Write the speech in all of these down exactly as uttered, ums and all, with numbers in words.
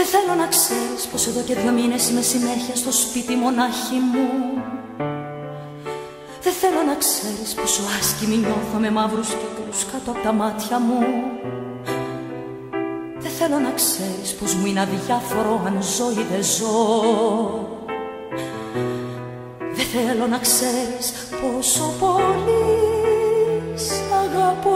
θέλω να ξέρεις πως εδώ και δυο μήνες είμαι συνέχεια στο σπίτι μονάχη μου. Δεν θέλω να ξέρεις πόσο άσκημη νιώθω με μαύρους κύκλους κάτω από τα μάτια μου. Δεν θέλω να ξέρεις πως μου είναι αδιάφορο αν ζω ή δεν ζω. Δεν θέλω να ξέρεις πόσο πολύ σ' αγαπώ.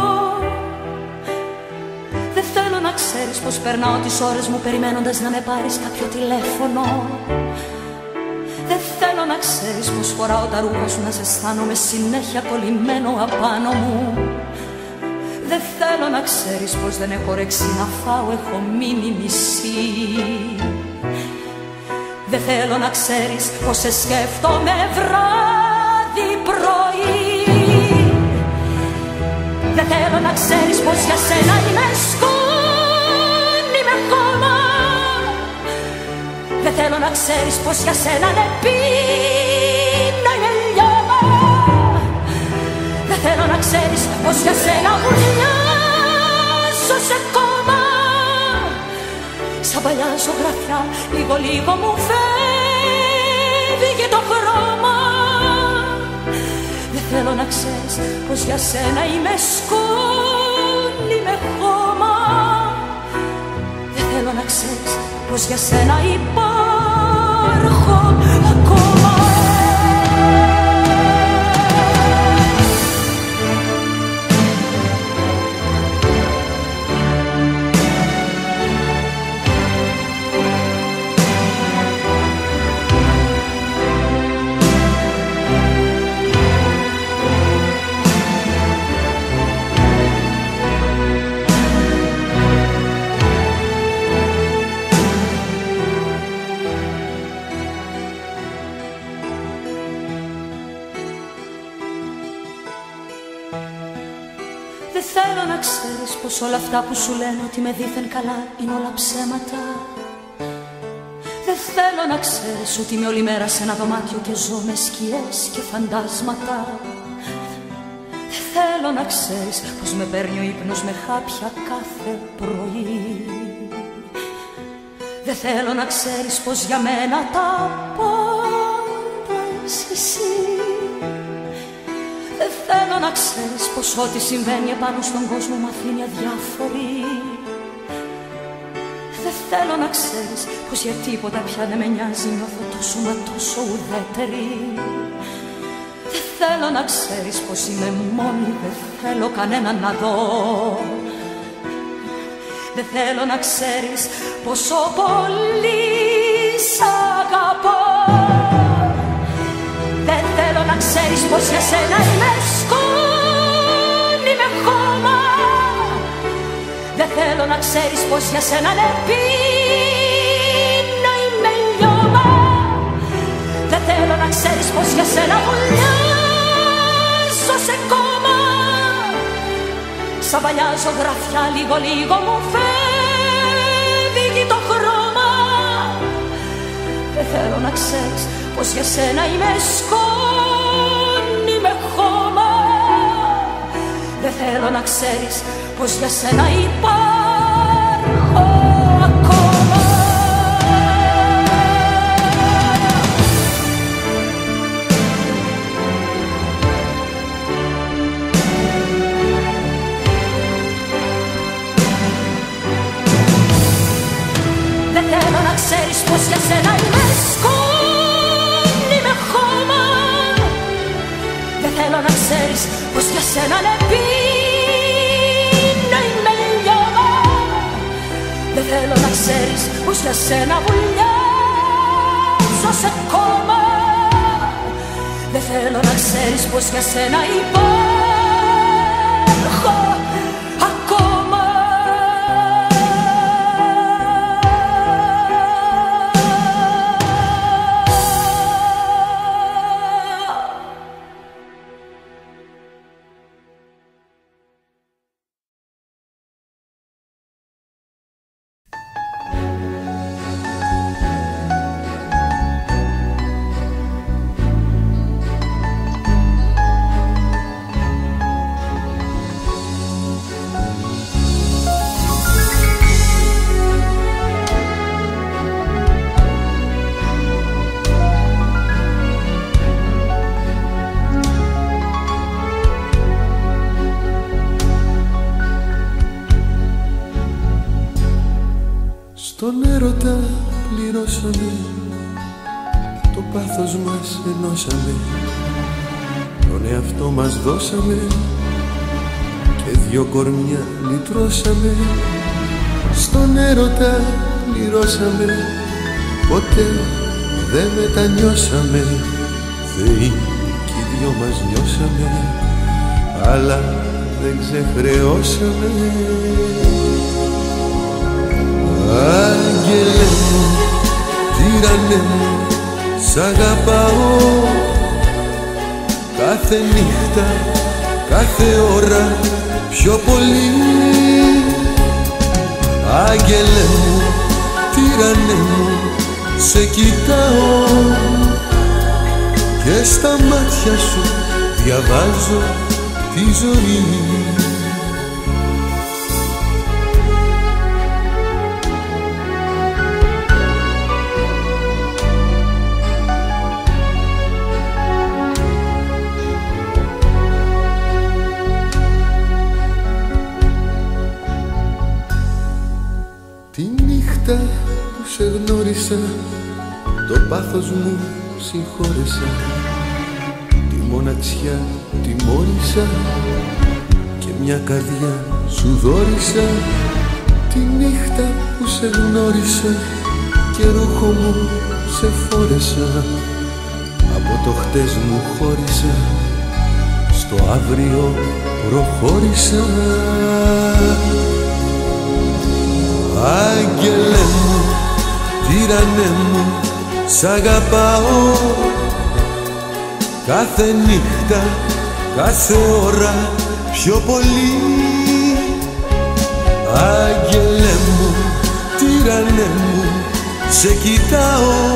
Δεν θέλω να ξέρεις πως περνάω τις ώρες μου περιμένοντας να με πάρεις κάποιο τηλέφωνο. Δεν θέλω να ξέρεις πως φοράω τα ρούχα σου να σε αισθάνομαι συνέχεια κολλημένο απάνω μου. Δεν θέλω να ξέρεις πως δεν έχω όρεξη να φάω, έχω μείνει μισή. Δεν θέλω να ξέρεις πως σε σκέφτομαι βράδυ πρωί. Δεν θέλω να ξέρεις πως για σένα είμαι σκόνη με χώμα. Δεν θέλω να ξέρεις πως για σένα είναι πίνα είναι λιώμα. Δεν θέλω να ξέρεις πως για σένα βουλιάζω σε κόμμα. Σαν παλιά ζωγραφιά λίγο λίγο μου φεύγει το χρώμα. Δεν θέλω να ξέρεις πως για σένα είμαι σκόνη με χώμα. Δεν θέλω να ξέρεις πως για σένα υπάρχω ακόμα. Δεν θέλω να ξέρεις πως όλα αυτά που σου λένε ότι με δήθεν καλά είναι όλα ψέματα. Δεν θέλω να ξέρεις ότι είμαι όλη μέρα σε ένα δωμάτιο και ζω με σκιές και φαντάσματα. Δεν θέλω να ξέρεις πως με παίρνει ο ύπνος με χάπια κάθε πρωί. Δεν θέλω να ξέρεις πως για μένα τα πάντα είσαι εσύ. Δεν θέλω να ξέρεις πως ό,τι συμβαίνει επάνω στον κόσμο μ' αφήνει αδιάφορη. Δεν θέλω να ξέρεις πως για τίποτα πια δεν με νοιάζει, νιώθω τόσο μα τόσο ουδέτερη. Δεν θέλω να ξέρεις πως είμαι μόνη, δεν θέλω κανέναν να δω. Δεν θέλω να ξέρεις πόσο πολύ σ' αγαπώ. Δεν θέλω να ξέρεις πως για σένα είμαι σκόνη με χώμα. Δεν θέλω να ξέρεις πως για σένα είναι πίνα είμαι λιώμα. Δεν θέλω να ξέρεις πως για σένα βουλιάζω σε κόμμα. Σαν παλιά ζωγραφιά λίγο λίγο μου φεύγει το χρώμα. Δεν θέλω να ξέρεις πως για σένα είμαι σκόνη με χώμα. Δεν θέλω να ξέρεις πως για σένα υπάρχω ακόμα. Δεν θέλω να ξέρεις πως για σένα είμαι σκόνη με χώμα. Δεν θέλω να ξέρεις πως για σένα είναι πίνα είμαι λιώμα. Δεν θέλω να ξέρεις πως για σένα βουλιάζω σε κόμμα. Δεν θέλω να ξέρεις πως για σένα υπάρχω ακόμα. σκοτώσαμε, το πάθος μας ενώσαμε, τον εαυτό μας δώσαμε και δυο κορμιά λυτρώσαμε. Στον έρωτα πληρώσαμε, ποτέ δεν μετανιώσαμε. Θεοί κι οι δυο μας νιώσαμε, αλλά δεν ξεχρεώσαμε. Άγγελε μου, τύρανε μου, σ' αγαπάω κάθε νύχτα, κάθε ώρα πιο πολύ. Άγγελε μου, τύρανε μου, σε κοιτάω και στα μάτια σου διαβάζω τη ζωή. Τη νύχτα που σε γνώρισα, το πάθος μου συγχώρεσα, τη μοναξιά τιμώρησα και μια καρδιά σου δώρισα. Τη νύχτα που σε γνώρισα και ρούχο μου σε φόρεσα, από το χτες μου χώρισα, στο αύριο προχώρησα. Άγγελε μου, τύρανε μου, σ' αγαπάω κάθε νύχτα, κάθε ώρα πιο πολύ. Άγγελε μου, τύρανε μου, σε κοιτάω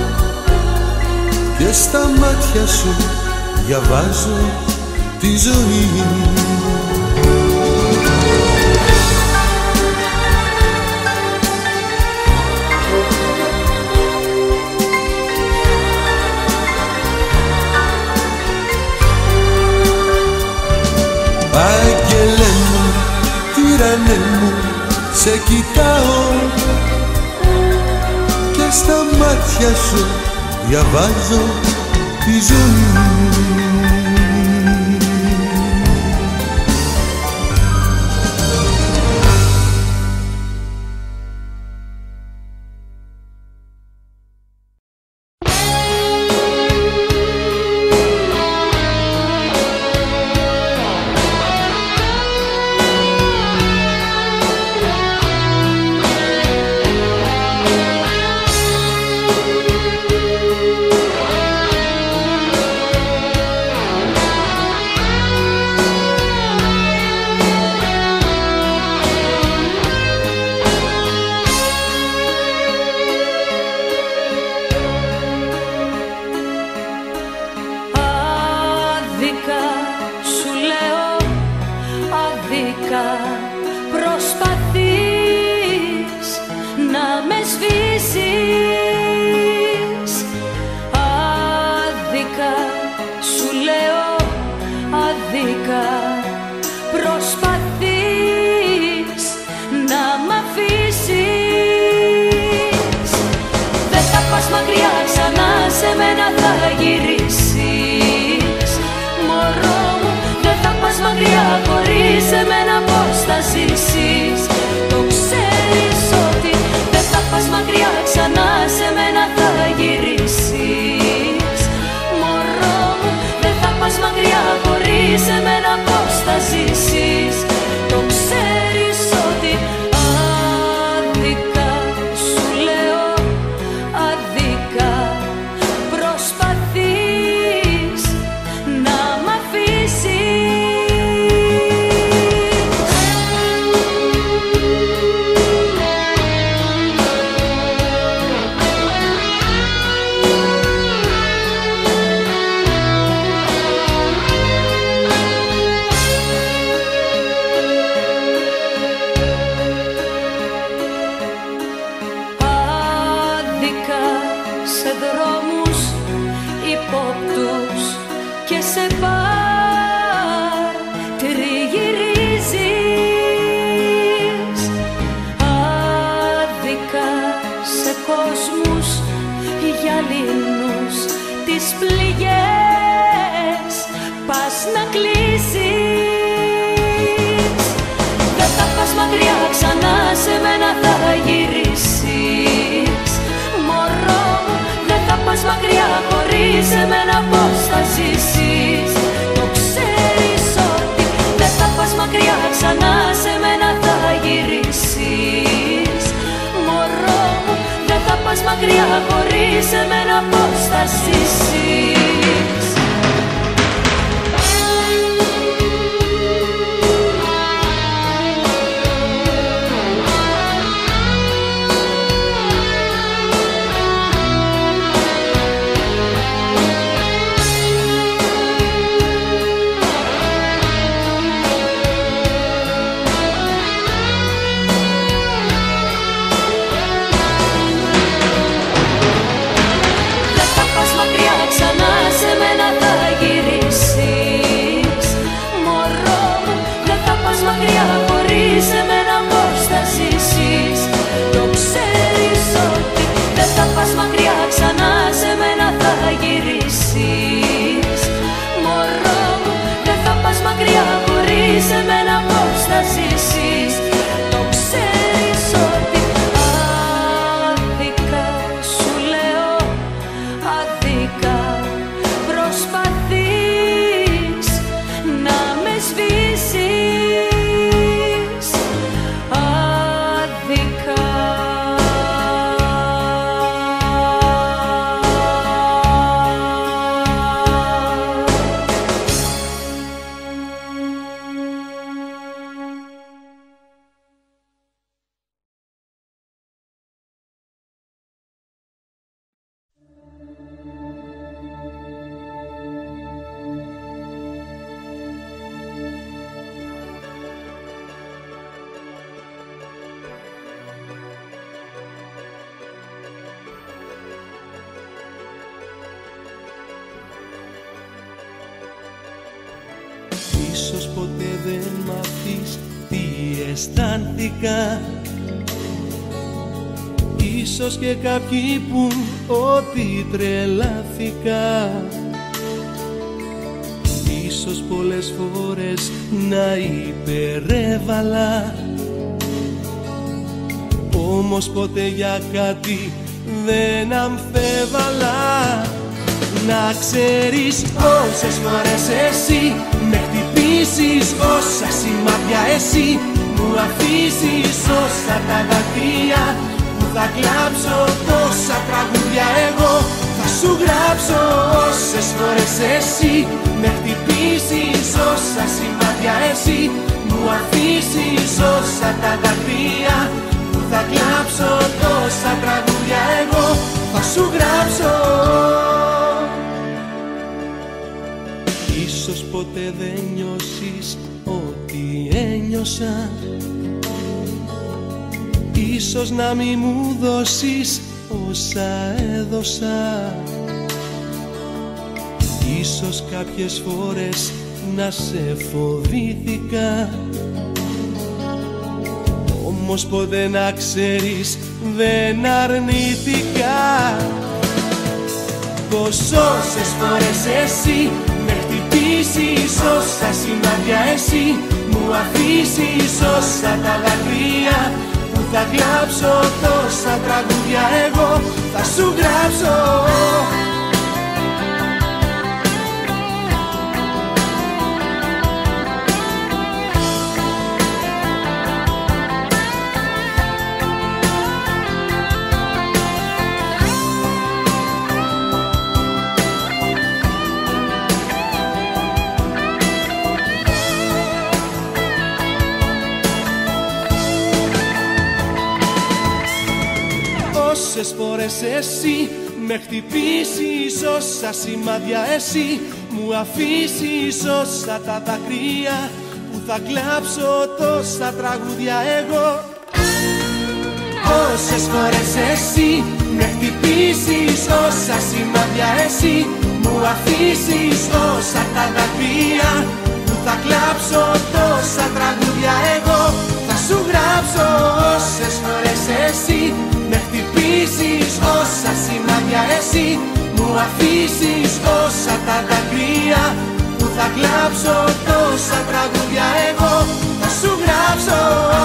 και στα μάτια σου διαβάζω τη ζωή. Άγγελε μου, τύρανε μου, σε κοιτάω και στα μάτια σου διαβάζω τη ζωή. πας να κλείσεις. Δεν θα πας μακριά ξανά, σε μένα θα γυρίσεις. Μωρό μου, δεν θα πας μακριά, χωρίς εμένα πώς θα ζήσεις. Το ξέρεις ότι δεν θα πας μακριά ξανά, σε μένα θα γυρίσεις. Μωρό μου, δεν θα πας μακριά, χωρίς εμένα πώς θα ζήσεις. Ίσως ποτέ δεν μάθεις τι αισθάνθηκα. Ίσως και κάποιοι πουν ότι τρελάθηκα. Ίσως πολλές φορές να υπερέβαλα. Όμως ποτέ για κάτι δεν αμφέβαλα. Να ξέρεις πόσες φορές εσύ με χτυπήσεις, όσα σημάδια εσύ μου αφήσεις, όσα τα δαχτυλιά που θα κλάψω, τόσα τραγούδια εγώ θα σου γράψω. Όσες φορές εσύ με χτυπήσεις, όσα σημάδια εσύ μου αφήσεις, όσα τα δαχτυλιά που θα κλάψω, τόσα τραγούδια εγώ θα σου γράψω. Ίσως ποτέ δεν νιώσεις ό,τι ένιωσα. Ίσως να μη μου δώσεις όσα έδωσα. Ίσως κάποιες φορές να σε φοβήθηκα. Όμως ποτέ να ξέρεις δεν αρνήθηκα. Πως όσες φορές εσύ με χτυπήσεις, όσα σημάδια εσύ μου αφήσεις, όσα τα δάκρυα που θα κλάψω, τόσα τραγούδια εγώ θα σου γράψω. Όσες φορές εσύ με χτυπήσεις, όσα σημάδια εσύ μου αφήσεις, όσα τα δάκρυα που θα κλάψω, τόσα τραγούδια εγώ. Όσες φορές εσύ με χτυπήσεις, όσα σημάδια εσύ μου αφήσεις, όσα τα δάκρυα που θα κλάψω, τόσα τραγούδια εγώ θα σου γράψω. Όσες φορές εσύ με χτυπήσεις, όσα σημάδια εσύ μου αφήσεις, όσα τα δάκρυα που θα κλάψω τόσα τραγούδια εγώ θα σου γράψω.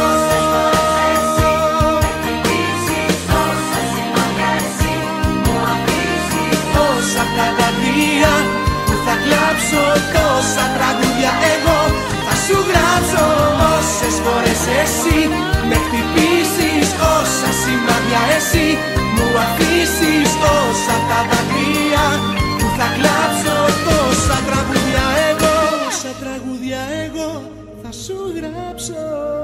Τόσα τα δάκρυα που θα κλάψω, τόσα τραγούδια εγώ θα σου γράψω. Όσες φορές εσύ με χτυπήσεις, όσα σημάδια εσύ μου αφήσεις, τόσα τα δάκρυα που θα κλάψω, τόσα τραγούδια εγώ, τόσα τραγούδια εγώ θα σου γράψω.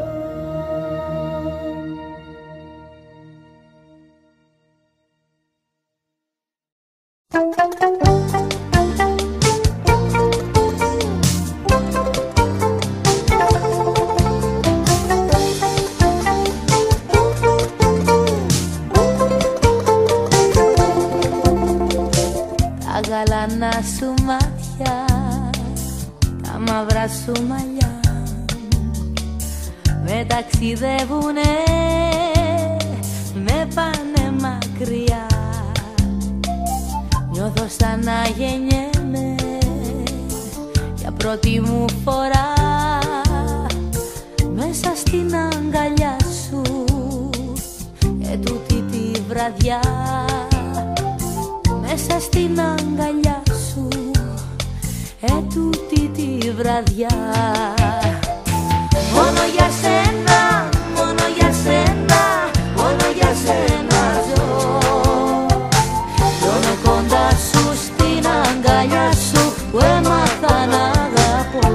Τα γαλανά σου μάτια, τα μαύρα σου μαλλιά με ταξιδεύουνε, με πάνε μακριά. Νιώθω σαν να γεννιέμαι για πρώτη μου φορά μέσα στην αγκαλιά σου, ετούτη τη βραδιά. Μέσα στην αγκαλιά σου, ετούτη τη βραδιά. Μόνο για σένα, μόνο για σένα, μόνο για σένα ζω. Λιώνω κοντά σου στην αγκαλιά σου που έμαθα να αγαπώ.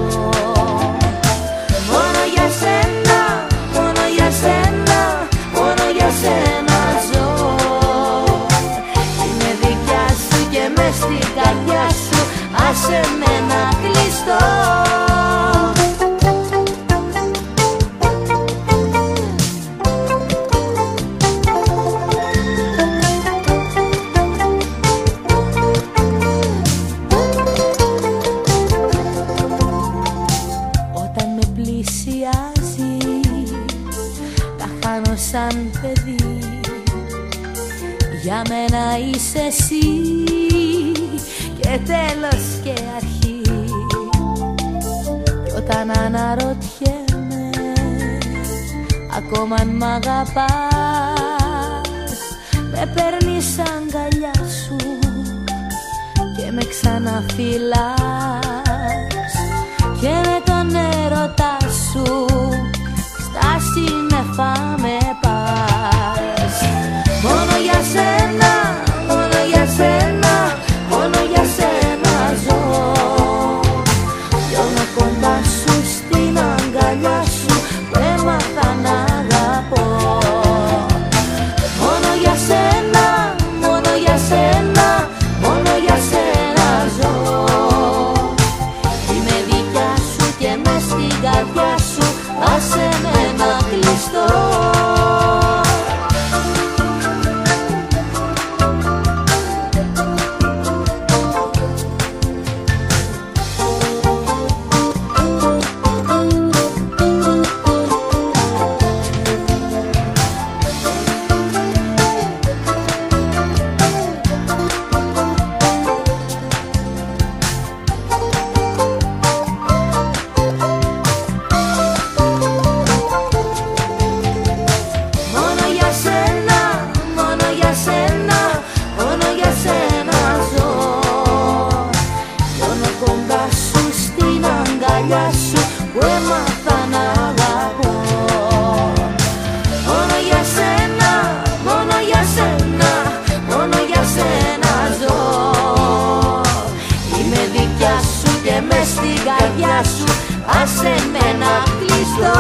Μόνο για σένα, μόνο για σένα, μόνο για σένα ζω. Είμαι δικιά σου και μες στην καρδιά σου άσε με να κλειστώ. Σαν παιδί, για μένα είσαι εσύ και τέλος και αρχή. Κι όταν αναρωτιέμαι ακόμα αν μ' αγαπάς, με παίρνεις αγκαλιά σου και με ξαναφυλάς και με τον έρωτά σου στα σύννεφα με πας. Μόνο για σένα, μόνο για σένα, μόνο για σένα ζω. Λιώνω κοντά σου στην αγκαλιά σου που έμαθα να αγαπώ. Μόνο για σένα, μόνο για σένα, μόνο για σένα ζω. Είμαι δικιά σου και μες στην καρδιά σου άσε με να κλειστώ. Άσε με να κλειστώ.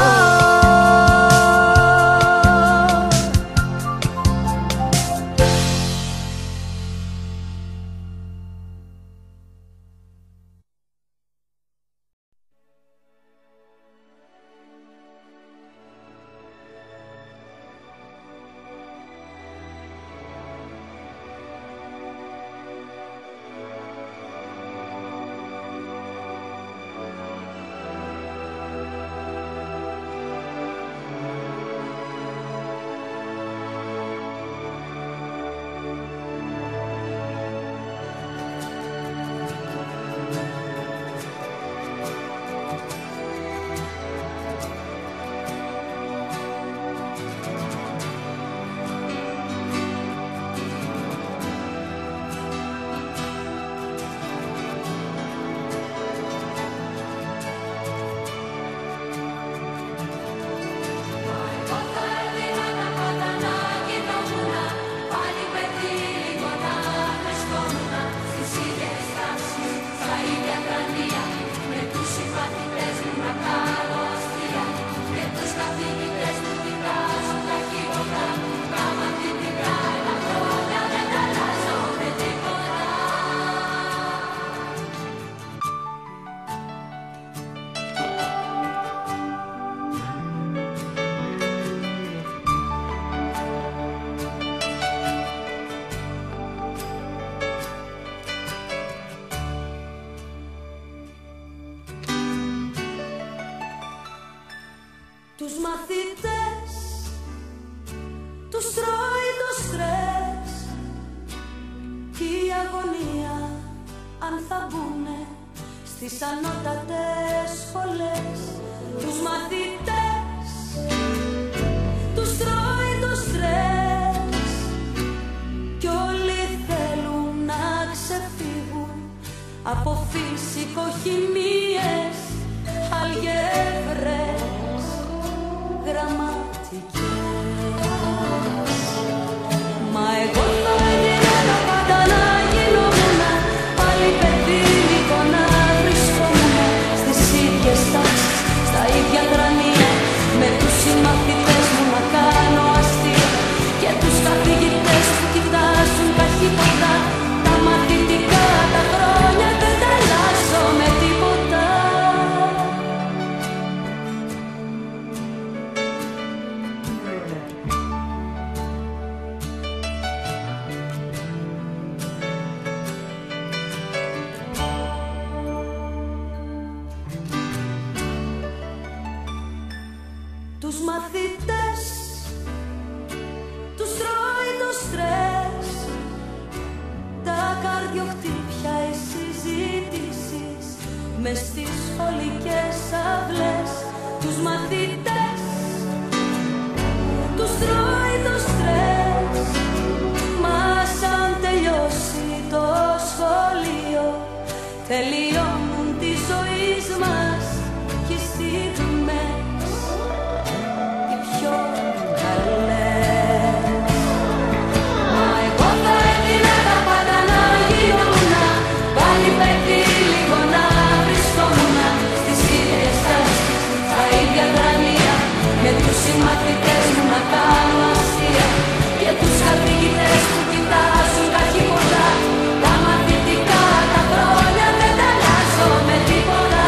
Τους μαθητές τους τρώει το στρες κι η αγωνία αν θα μπουνε στις ανώτατες σχολές. Τους μαθητές τους τρώει το στρες κι όλοι θέλουν να ξεφύγουν από φυσικοχημίες, αλγεύρες, γραμματικές. Μα εγώ θα έδινα πάντα να γινόμουν πάλι παιδί λίγο να βρισκόμουν στις ίδιες τάξεις, στα ίδια τρανία, με τους συμμαθητές μου να κάνω αστεία και τους καθηγητές που κοιτάζουν καχύποτα. Τα μαθητικά τα χρόνια δεν τα αλλάζω με τίποτα. Τους μαθητές τους τρώει το στρες, τα καρδιοχτύπια, οι συζητήσεις μες στις σχολικές αυλές. Τους μαθητές τους τρώει το στρες, μα σαν τελειώσει το σχολείο τελειώνουν τη ζωή μας και οι στιγμές οι πιο καλές. Μα εγώ θα έδινα τα πάντα να γινόμουν πάλι παιδί λίγο να βρισκόμουν στις ίδιες τάσεις, στα ίδια τρανία, με τους συμμαθητές μου να κάνω αστεία και τους καθηγητές που κοιτάζουν καχύποτα. Τα μαθητικά τα χρόνια δεν τα αλλάζω με τίποτα.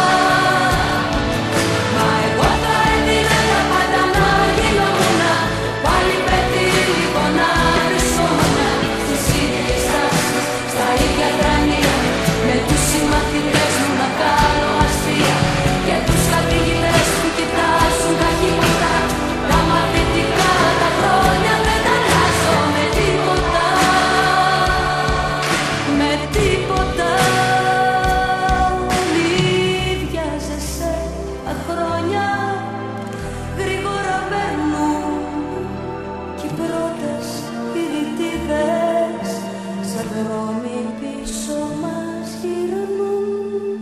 Μα εγώ θα έδινα τα πάντα να γινόμουν πάλι παιδί λίγο να βρισκόμουν στις ίδιες τάσεις, στα ίδια τρανία, με τους συμμαθητές μου να κάνω αστεία και τους καθηγητές που κοιτάζουν καχύποτα. Τα μαθητικά τα χρόνια δεν τα αλλάζω με τίποτα. Με τίποτα. Μη βιάζεσαι, τα χρόνια γρήγορα μπαίνουν κι οι πρώτες πυρητίδες σαν δρόμοι πίσω μας γυρνούν.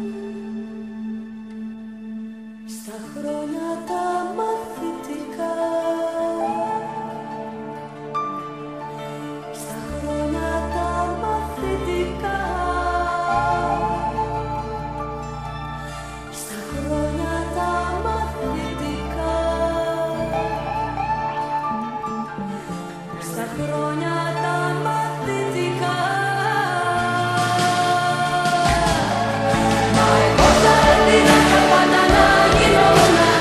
Στα χρόνια τα μαθητικά, στα χρόνια τα μαθητικά, στα χρόνια τα μαθητικά, στα χρόνια τα μαθητικά. Μα εγώ θα έδινα τα πάντα να γινόμουν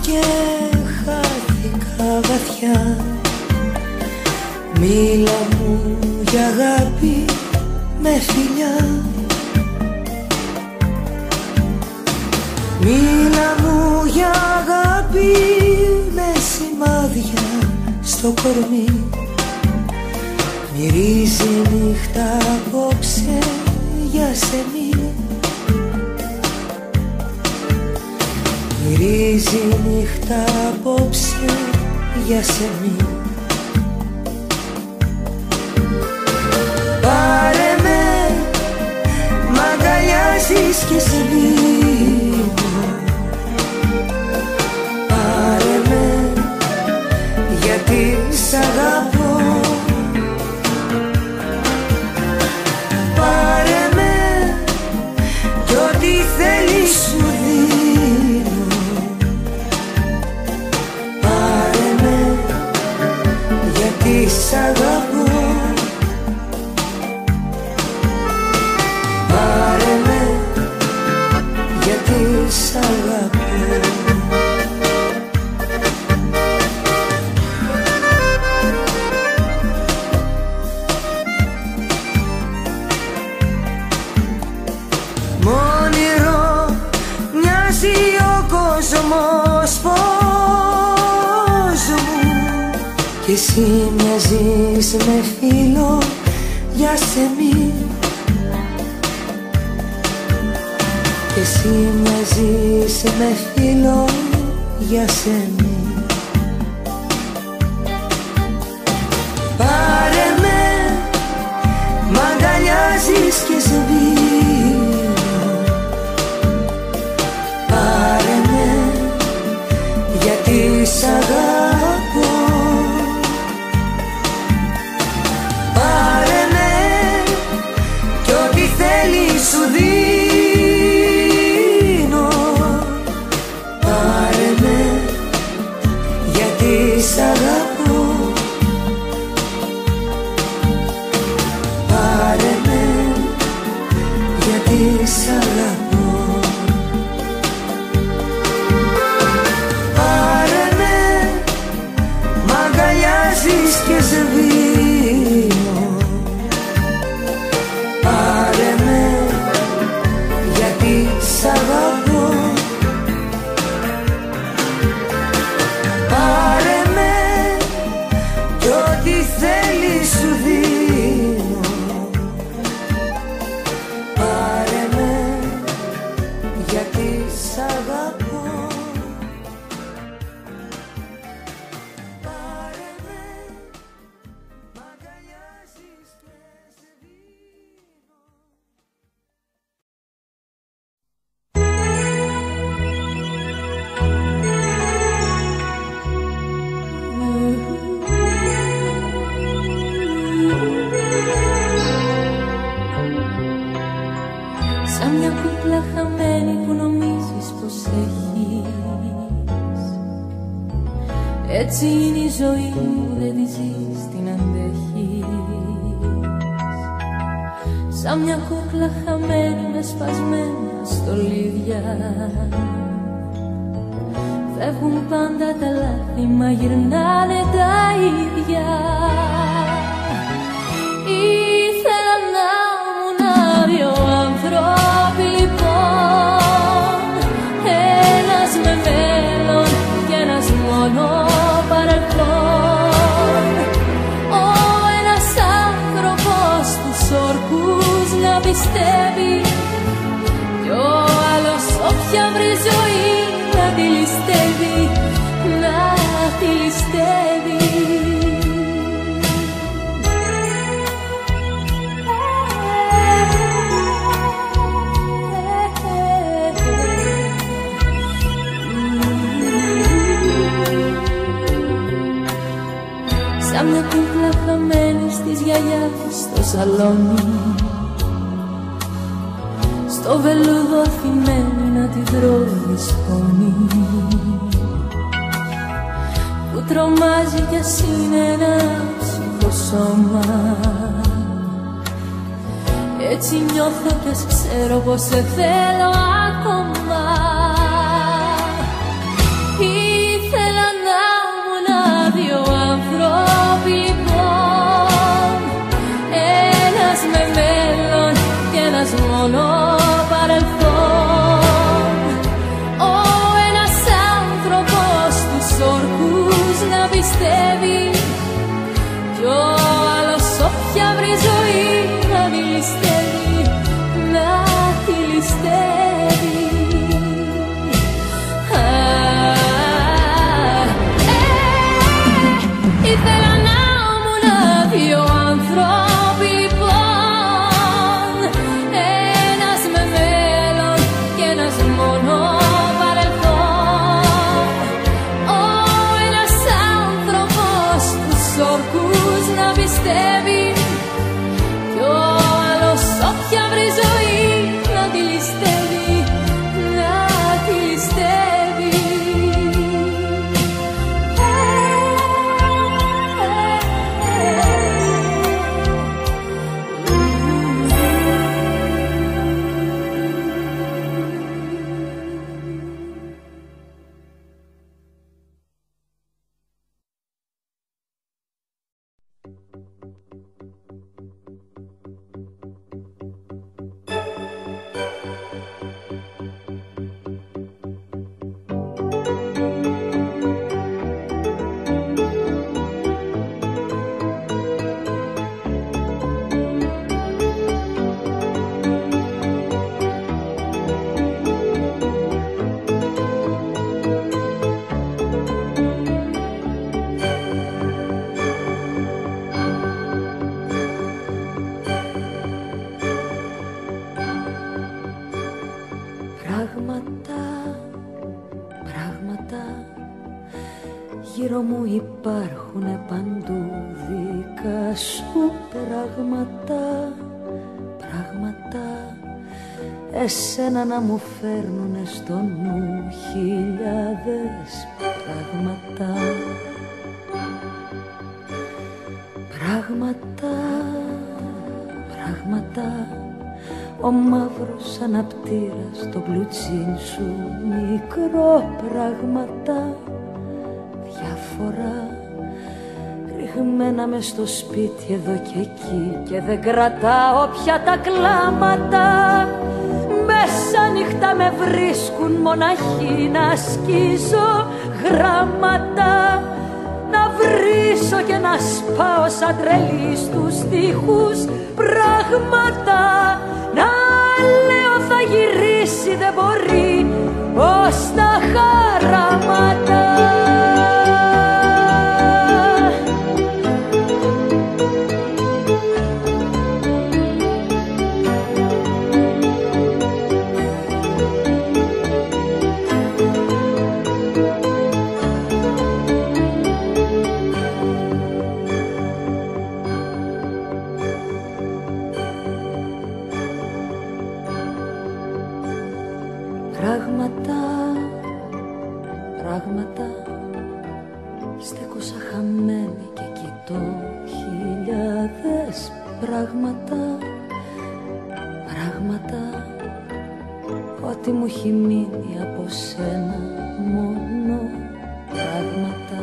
και χάθηκα βαθιά. Μίλα μου για αγάπη με φιλιά. Μίλα μου για αγάπη με σημάδια στο κορμί. Μυρίζει νύχτα απόψε για σεμί. Μυρίζει νύχτα απόψε για σεμί. Πάρε με, μ' αγκαλιάζεις και σε δίνω. Πάρε με, γιατί σ' αγαπώ. Πάρε με, κι ό,τι θέλεις σου δίνω. Πάρε με, γιατί σ' αγαπώ. Πάρε με, γιατί σ' αγαπώ. Μόνιρο μοιάζει ο κόσμος πώς μου, κι εσύ μοιάζεις με φίλο για σεμί. Κι εσύ μοιάζεις με φίλο για σεμί. Πάρε με, μ' αγκαλιάζεις και σε δίνω. Πάρε με, γιατί σ' αγαπώ. Πάρε με, κι ό,τι θέλεις σου δίνω. Πάρε με, γιατί σ' αγαπώ. Πάρε με, γιατί σ' αγαπώ. Πάρε με, μ' αγκαλιάζεις και σβήνω. Πάρε με, γιατί σ' αγαπώ. Πάρε με, κι ό,τι θέλεις σου δίνω. Πάρε με, γιατί σ' αγαπώ. Πάρε με, μ' αγκαλιάζεις και σβήνω. Σαν μια κούκλα χαμένη που νομίζεις πως έχεις. Έτσι είναι η ζωή μου, δεν τη ζεις, την αντέχεις. Σαν μια κούκλα χαμένη με σπασμένα στολίδια. Φεύγουν πάντα τα λάθη, μα γυρνάνε τα ίδια. Ήθελα να ήμουν δύο άνθρωποι λοιπόν. Ένας με μέλλον και ένας μόνο παρελθόν. Ο ένας άνθρωπος τους όρκους να πιστεύει, κι ο άλλος όποια βρει ζωή να τη ληστεύει, να τη ληστεύει. Σαν μια κούκλα χαμένη στις γιαγιάδες στο σαλόνι, στο βελούδο αφημένη να τη τρώει σκόνη, που τρομάζει κι ας είναι ένα ψυχοσώμα. Έτσι νιώθω κι ας ξέρω πως σε θέλω ακόμα. Πράγματα, πράγματα γύρω μου υπάρχουνε παντού, δικά σου πράγματα, πράγματα εσένα να μου φέρνουνε στο νου χιλιάδες πράγματα. Πράγματα, πράγματα, ο μαύρος αναπτήρας το μπλουτσίν σου μικρό, πράγματα διάφορα ρηγμένα μες στο σπίτι εδώ και εκεί, και δεν κρατάω πια τα κλάματα. Μέσα νύχτα με βρίσκουν μοναχή να σκίζω γράμματα, να βρίσω και να σπάω σαν τρελή στους τοίχους πράγματα. Να λέω θα γυρίσει, δεν μπορεί ως τα χαράματα. Πράγματα, πράγματα στέκωσα χαμένη και κοιτώ χιλιάδες πράγματα, πράγματα ό,τι μου έχει μείνει από σένα μόνο πράγματα.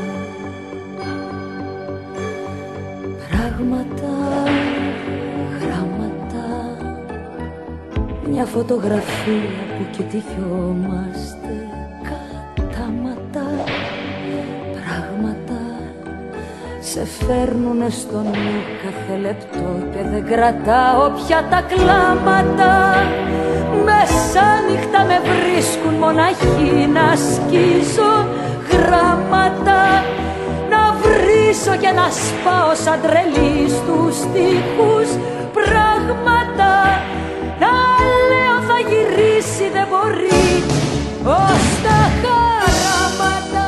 Πράγματα, γράμματα, μια φωτογραφία που κοιτιόμαστε κατάματα. Πράγματα σε φέρνουνε στο νου κάθε λεπτό και δεν κρατάω πια τα κλάματα. Μέσα νύχτα με βρίσκουν μοναχή να σκίζω γράμματα, να βρίσω και να σπάω σαν τρελή στους τοίχους πράγματα. Να λέω θα γυρίσει, δεν μπορεί ως τα χαράματα.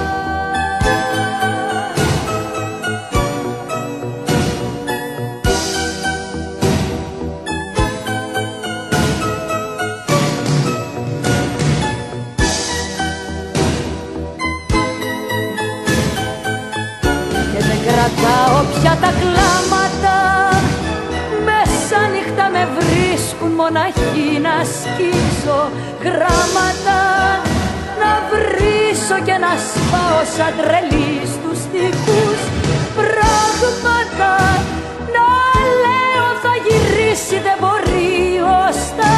Και δεν κρατάω πια τα κλάματα. Μέσα νύχτα με βρίσκουν μοναχή να σκίζω γράμματα, να βρίσω και να σπάω σαν τρελή στους τοίχους πράγματα. Να λέω θα γυρίσει, δεν μπορεί ως τα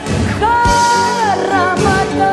χαράματα.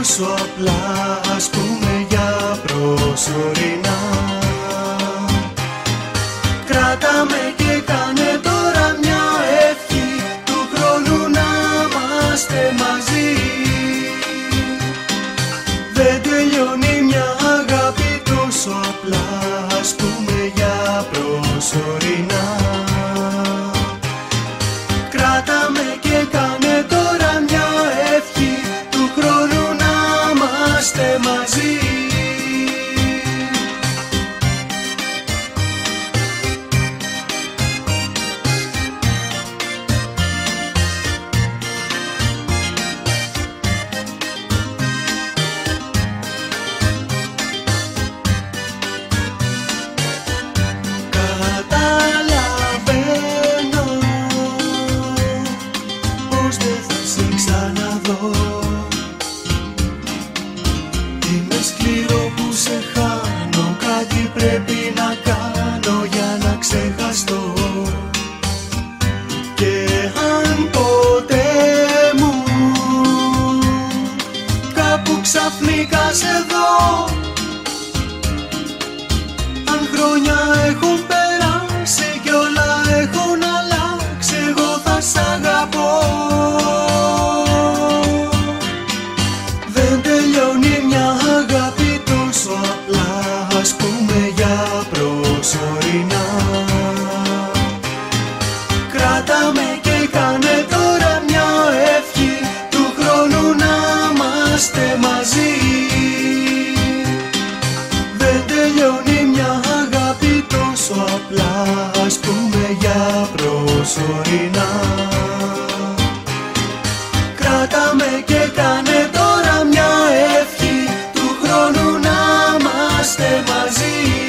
τόσο απλά, ας πούμε για προσωρινά. Κράτα με και κάνε τώρα μια ευχή, του χρόνου να είμαστε μαζί. Δεν τελειώνει μια αγάπη τόσο απλά, ας πούμε για προσωρινά. Κράτα με και κάνε τώρα μια ευχή, του χρόνου να είμαστε μαζί. Πρέπει να κάνω για να ξεχαστώ. Και αν ποτέ μου κάπου ξαφνικά σε δω, αν χρόνια έχουν περάσει κι όλα έχουν αλλάξει, εγώ θα σ' αγαπώ. Δεν τελειώνει μια αγάπη τόσο απλά, ας πούμε για προσωρινά. Κράτα με και κάνε τώρα μια ευχή, του χρόνου να είμαστε μαζί. Δεν τελειώνει μια αγάπη τόσο απλά, ας πούμε για προσωρινά. Κράτα με και κάνε τώρα μια ευχή, του χρόνου να είμαστε μαζί.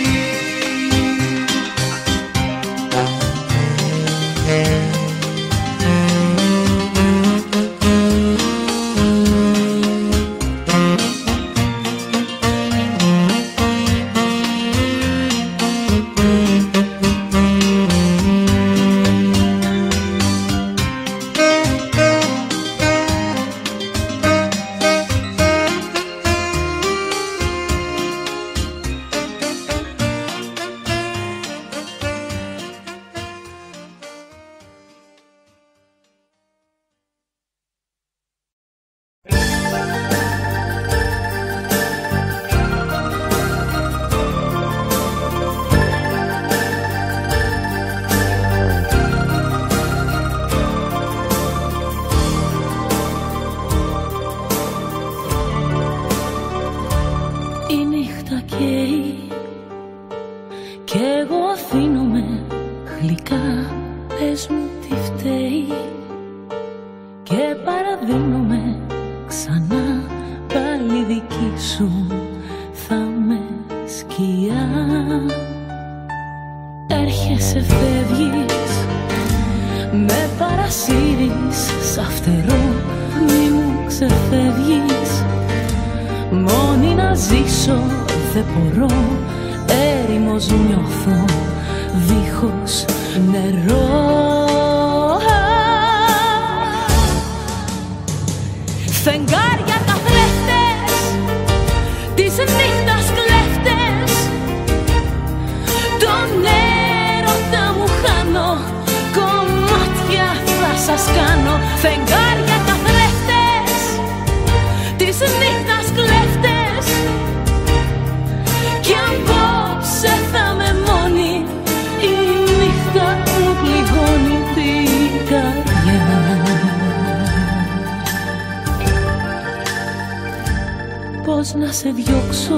Πώς να σε διώξω,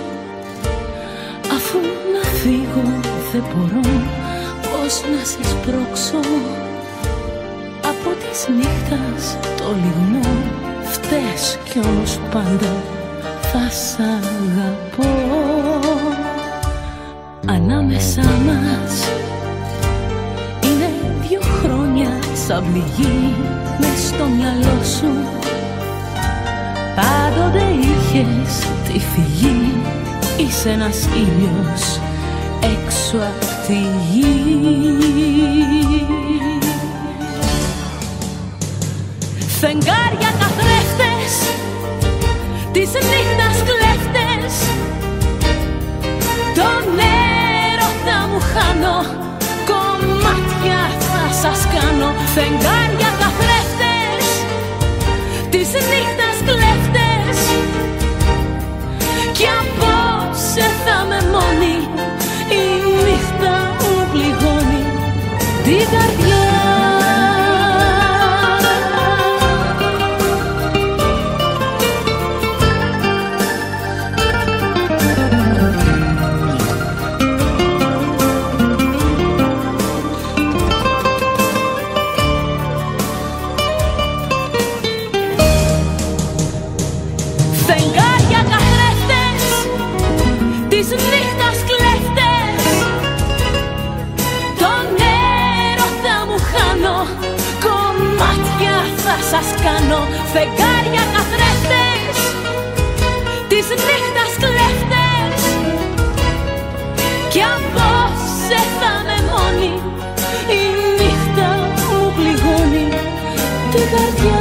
αφού να φύγω δεν μπορώ. Πώς να σε σπρώξω από της νύχτας το λιγμό. Φταίς κι όμως πάντα θα σ' αγαπώ. Ανάμεσά μας είναι δυο χρόνια σαν πληγή μες στο μυαλό σου. Πάντοτε είχες τη φυγή, είσαι ένας ήλιος έξω απ' τη γη. Φεγγάρια καθρέφτες της νύχτας κλέφτες. Τον έρωτα μου χάνω, κομμάτια θα σας κάνω. Φεγγάρια καθρέφτες, της νύχτας κλέφτες. Κι απόψε θα με μόνη, η νύχτα μου πληγώνει την καρδιά. Της νύχτας κλέφτες, τον έρωτα μου χάνω, κομμάτια θα σας κάνω. Φεγγάρια καθρέφτες, της νύχτας κλέφτες. Κι απόψε θα με μόνη, η νύχτα μου πληγώνει την καρδιά.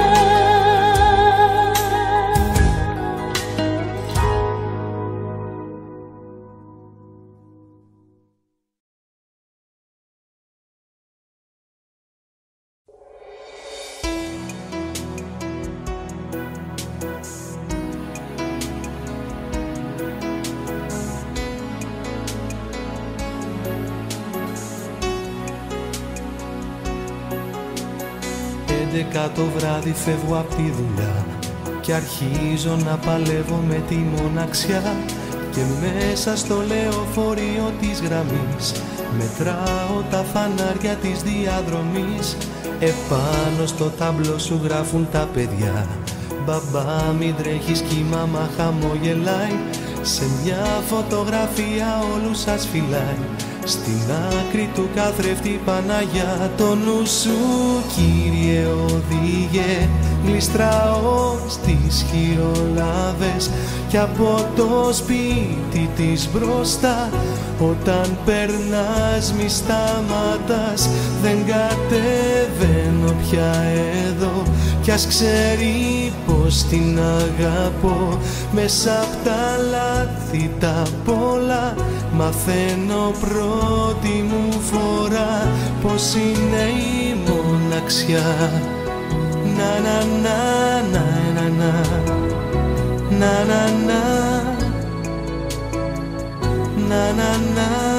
έντεκα το βράδυ φεύγω απ' τη δουλειά και αρχίζω να παλεύω με τη μοναξιά. Και μέσα στο λεωφορείο της γραμμής μετράω τα φανάρια της διαδρομής. Επάνω στο ταμπλό σου γράφουν τα παιδιά: μπαμπά μην τρέχεις κι η μαμά χαμογελάει. Σε μια φωτογραφία όλους σας φυλάει. Στην άκρη του καθρέφτη Παναγιά. Το νου σου Κύριε οδήγε, γλιστράω στις χειρολάδες. Κι από το σπίτι της μπροστά, όταν περνάς μη σταματάς. Δεν κατεβαίνω πια εδώ, κι ας ξέρει πως την αγαπώ. Μέσα απ' τα λάθη τα πολλά μαθαίνω πρώτη μου φορά πως είναι η μοναξιά. Να να να να να να να να να να να.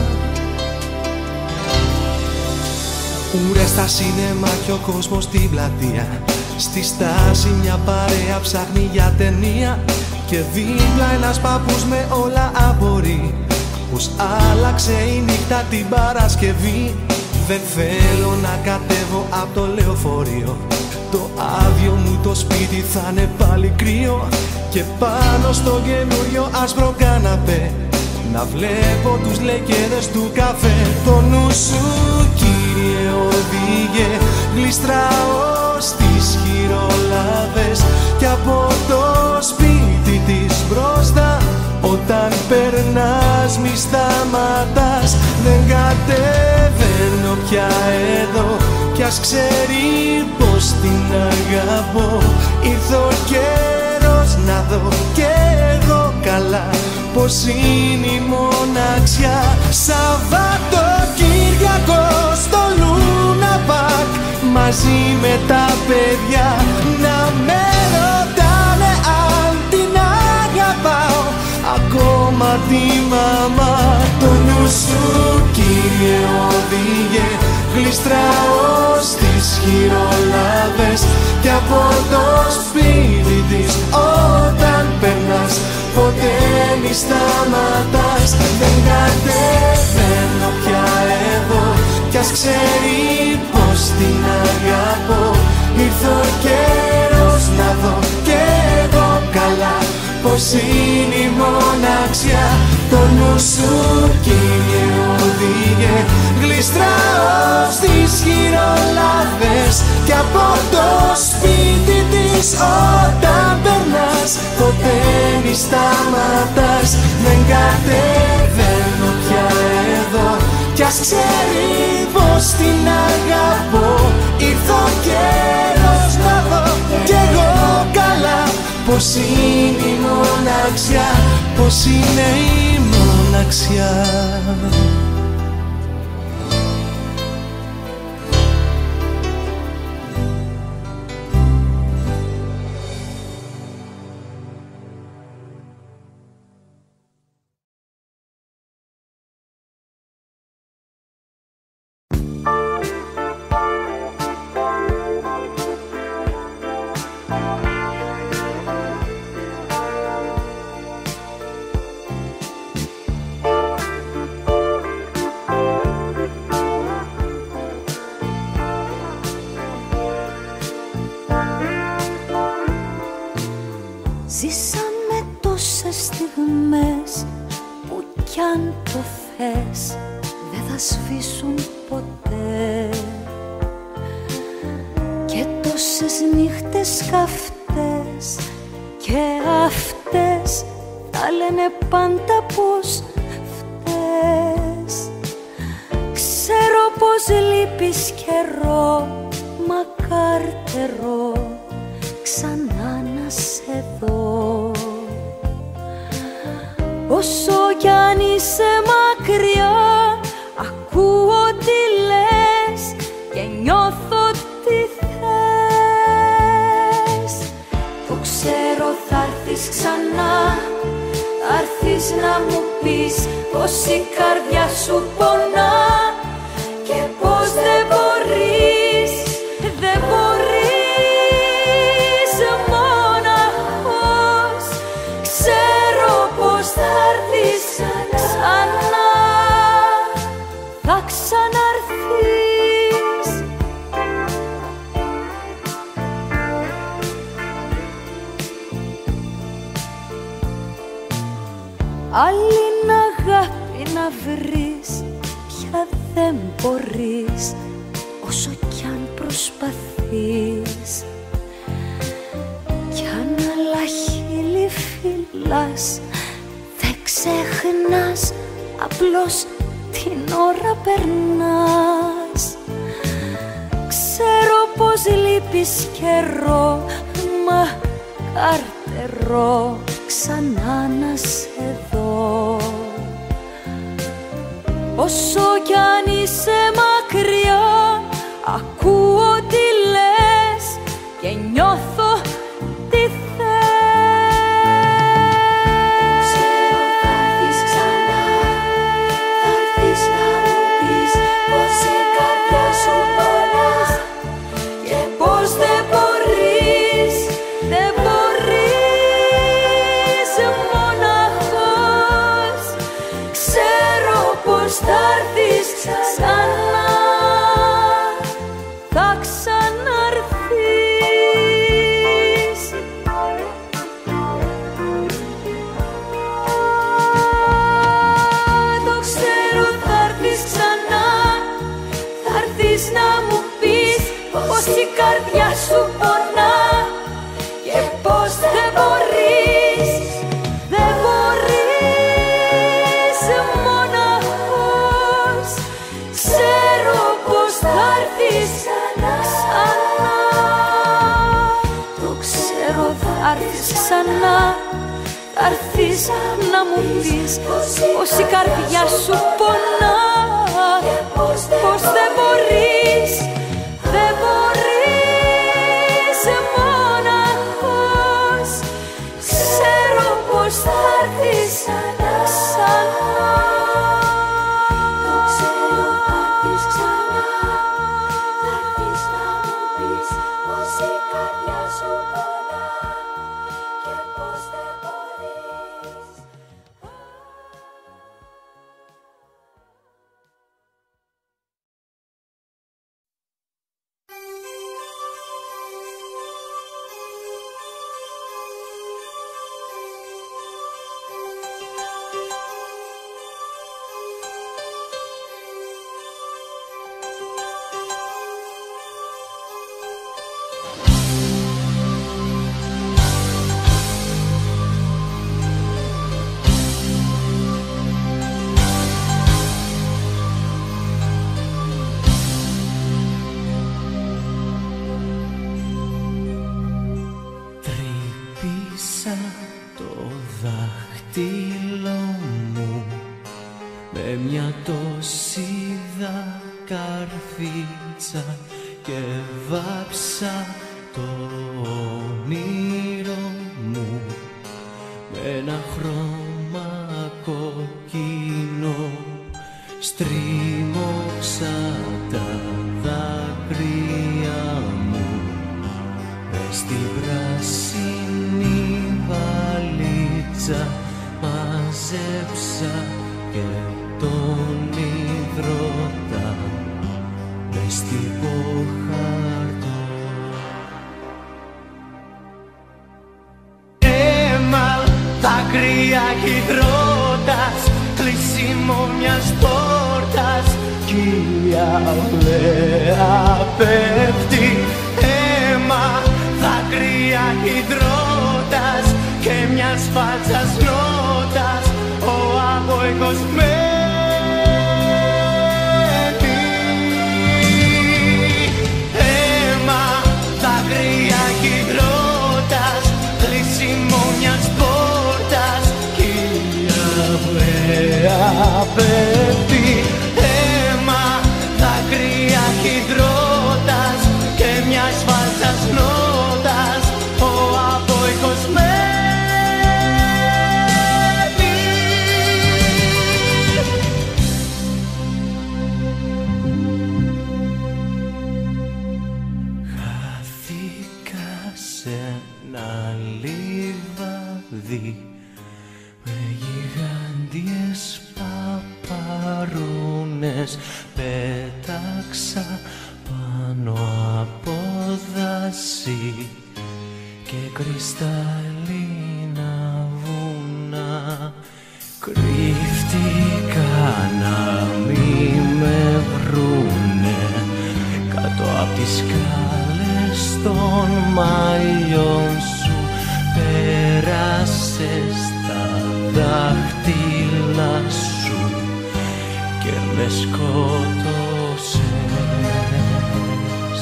Ουρές στα σινεμά και ο κόσμος στην πλατεία. Στη στάση μια παρέα ψάχνει για ταινία. Και δίπλα ένας παππούς με όλα απορεί πως άλλαξε η νύχτα την Παρασκευή. Δεν θέλω να κατέβω απ' το λεωφορείο. Το άδειο μου το σπίτι θα είναι πάλι κρύο. Και πάνω στο καινούριο άσπρο καναπέ να βλέπω τους λεκέδες του καφέ. Το νου σου Κύριε οδήγε, γλιστράω στις χειρολάδες. Κι από το σπίτι της μπροστά, όταν περνάς μη σταματάς. Δεν κατεβαίνω πια εδώ, κι ας ξέρει πως την αγαπώ. Ήρθε ο καιρός να δω κι εγώ καλά πως είναι η μοναξιά. Σαββατοκύριακο στο Λούνα Παρκ μαζί με τα παιδιά να με ρωτάνε αν την αγαπάω ακόμα τη μαμά. Το νου σου Κύριε οδήγε, γλιστράω στις χειρολάδες. Κι από το σπίτι της όταν περνάς ποτέ μη σταματάς. Δεν κατεβαίνω πια εδώ, κι ας ξέρει πως την αγαπώ. Ήρθε ο καιρός να δω κι εγώ καλά πως είναι η μοναξιά. Το νου σου Κύριε οδήγε, γλιστράω στις χειρολάδες. Κι από το σπίτι της όταν περνάς ποτέ μη σταματάς. Δεν κατεβαίνω πια εδώ, κι ας ξέρει πως την αγαπώ. Ήρθε ο καιρός να δω κι εγώ καλά πως είναι η μοναξιά, πως είναι η μοναξιά. Ζήσαμε τόσες στιγμές που κι αν το θες δεν θα σβήσουν ποτέ, και τόσες νύχτες καυτές και αυτές θα λένε πάντα πως φταίς. Ξέρω πως λείπεις καιρό, μα καρτερό ξανά να σε δω. Όσο κι αν είσαι μακριά, ακούω τι λες και νιώθω τι θες. Το ξέρω θα έρθεις ξανά, θα έρθεις να μου πεις πως η καρδιά σου πονά και πως δεν μπορείς, δεν μπορείς. Ξανά, θα ξαναρθείς. Άλλη αγάπη να βρεις πια δεν μπορείς, όσο κι αν προσπαθείς. Κι αν άλλα χείλη φυλάς, ξεχνάς, απλώς την ώρα περνάς. Ξέρω πως λείπεις καιρό, μα καρτερό ξανά να σε δω. Όσο κι αν είσαι μακριά, ακούω τι λες και νιώθω τι θες. Θα έρθεις ξανά, θα ξαναρθείς. Το ξέρω θα έρθεις ξανά, θα έρθεις να μου πεις πως η καρδιά σου πονά και πως δεν μπορείς, δεν μπορείς. Θα έρθεις ξανά, το ξέρω θα έρθεις ξανά, θα έρθεις να μου πεις πως η καρδιά σου πονά και πως δεν μπορείς, δεν μπορείς μοναχός. Ξέρω πως θα έρθεις ξανά, Χτύπησα το δάχτυλο μου με μια τόση καρφίτσα και βάψα το όνειρο μου με ένα χρώμα κοκκίνο. Στρίμωξα τα δάκρυα μου μες στην πράσινη βαλίτσα, μαζέψα και τον υδρότα μες στην ποχαρτό. Αίμα, δάκρυα κι υδρότας, κλείσιμο μιας πόρτας κι η αυλαία πέφτει. Αίμα, δάκρυα κι υδρότας και μιας φάλτσας νότας ο αγωγός μένει. Αίμα, δάκρυα κι υδρότας, κλείσιμο μιας πόρτας κι η αυλαία πέφτει. Αίμα, δάκρυα κι υδρότας και μιας φάλτσας νότας ο αγωγός μένει. Με γιγάντιες παπαρούνες πέταξα πάνω από δάση και κρυσταλλίνα βουνά. Κρύφτηκα να μη με βρούνε κάτω απ' τις σκάλες των μαλλιών σου. Πέρασες τα δάχτυλα σου και με σκότωσες.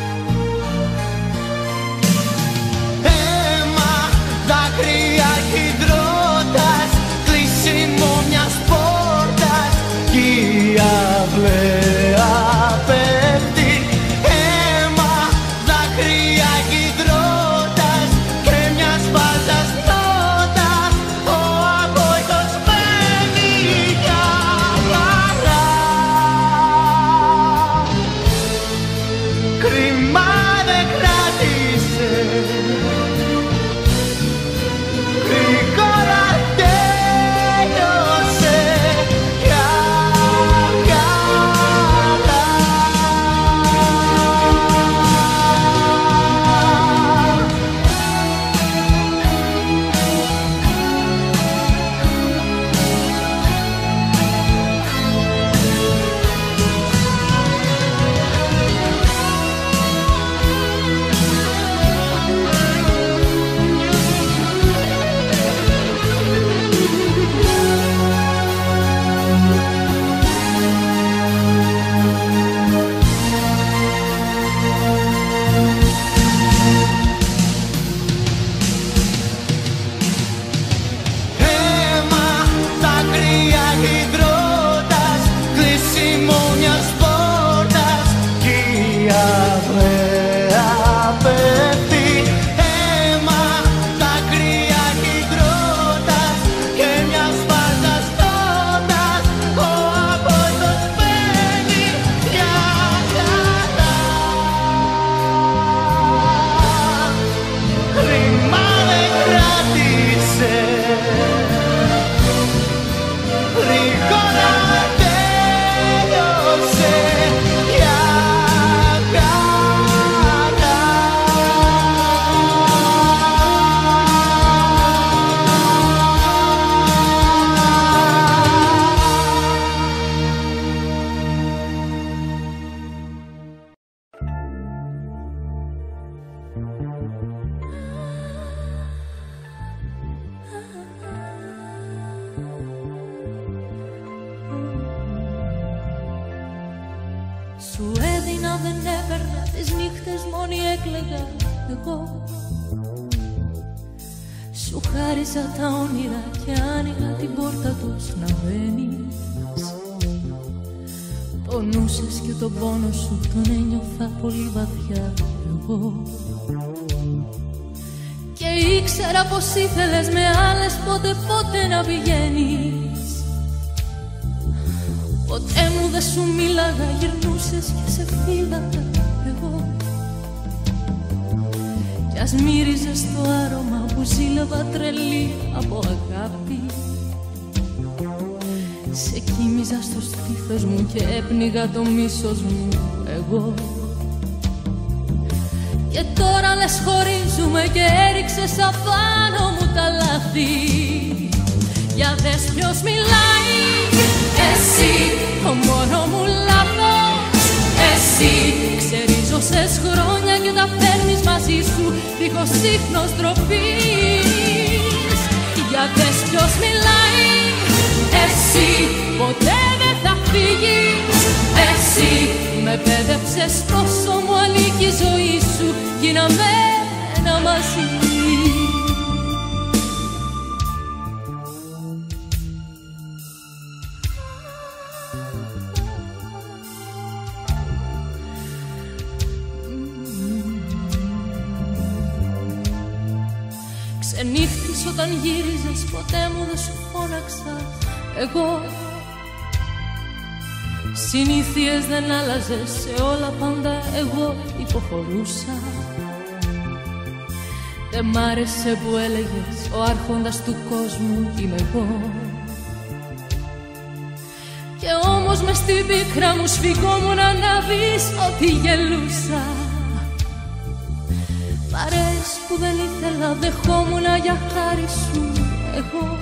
Αίμα, δάκρυα κι υδρότας, κλείσιμο μιας πόρτας κι η αυλαία πέφτει. Αίμα, δάκρυα κι υδρότας και μιας φάλτσας νότας ο αγωγός μένει για χαρά. Κρίμα δεν κράτησε, γρήγορα τέλειωσε για χαρά. Αίμα, δάκρυα κι υδρότας, κλείσιμο μιας πόρτας κι η αυλαία πέφτει. Αίμα, δάκρυα κι υδρότας και μιας φάλτσας νότας ο αγωγός μένει για χαρά. Κρίμα δεν κράτησε, γρήγορα τέλειωσε για χαρά. Σου έδινα δεν έπαιρνα, τις νύχτες μόνη έκλαιγα εγώ. Σου χάριζα τα όνειρα και άνοιγα την πόρτα τους να μπαίνεις. Πονούσες και τον πόνο σου τον ένιωθα πολύ βαθιά εγώ. Και ήξερα πως ήθελες με άλλες πότε πότε να πηγαίνεις. Ποτέ μου δεν σου μίλαγα, γυρνούσες και σε φύλαγα εγώ. Κι ας μύριζες το άρωμα που ζήλευα τρελή από αγάπη. Σε κοίμιζα στο στήθος μου και έπνιγα το μίσος μου εγώ. Και τώρα λες χωρίζουμε και έριξες απάνω μου τα λάθη. Για δες ποιος μιλάει, εσύ, το μόνο μου λάθος. Εσύ ξέρεις όσες χρόνια και τα παίρνεις μαζί σου δίχως ίχνος ντροπής. Για δες ποιος μιλάει, εσύ, ποτέ δεν θα φύγεις. Εσύ με πέδεψες τόσο, μου ανήκει η ζωή σου, γίναμε ένα μαζί. Ξενύχτης όταν γύριζες, ποτέ μου δεν σου φώναξα εγώ. Συνήθειες δεν άλλαζες, σε όλα πάντα εγώ υποχωρούσα. Δεν μ' άρεσε που έλεγες, ο άρχοντας του κόσμου είμαι εγώ. Και όμως μες στην πίκρα μου σφιγγόμουν να δεις ότι γελούσα. Παρέες που δεν ήθελα δεχόμουν για χάρη σου εγώ.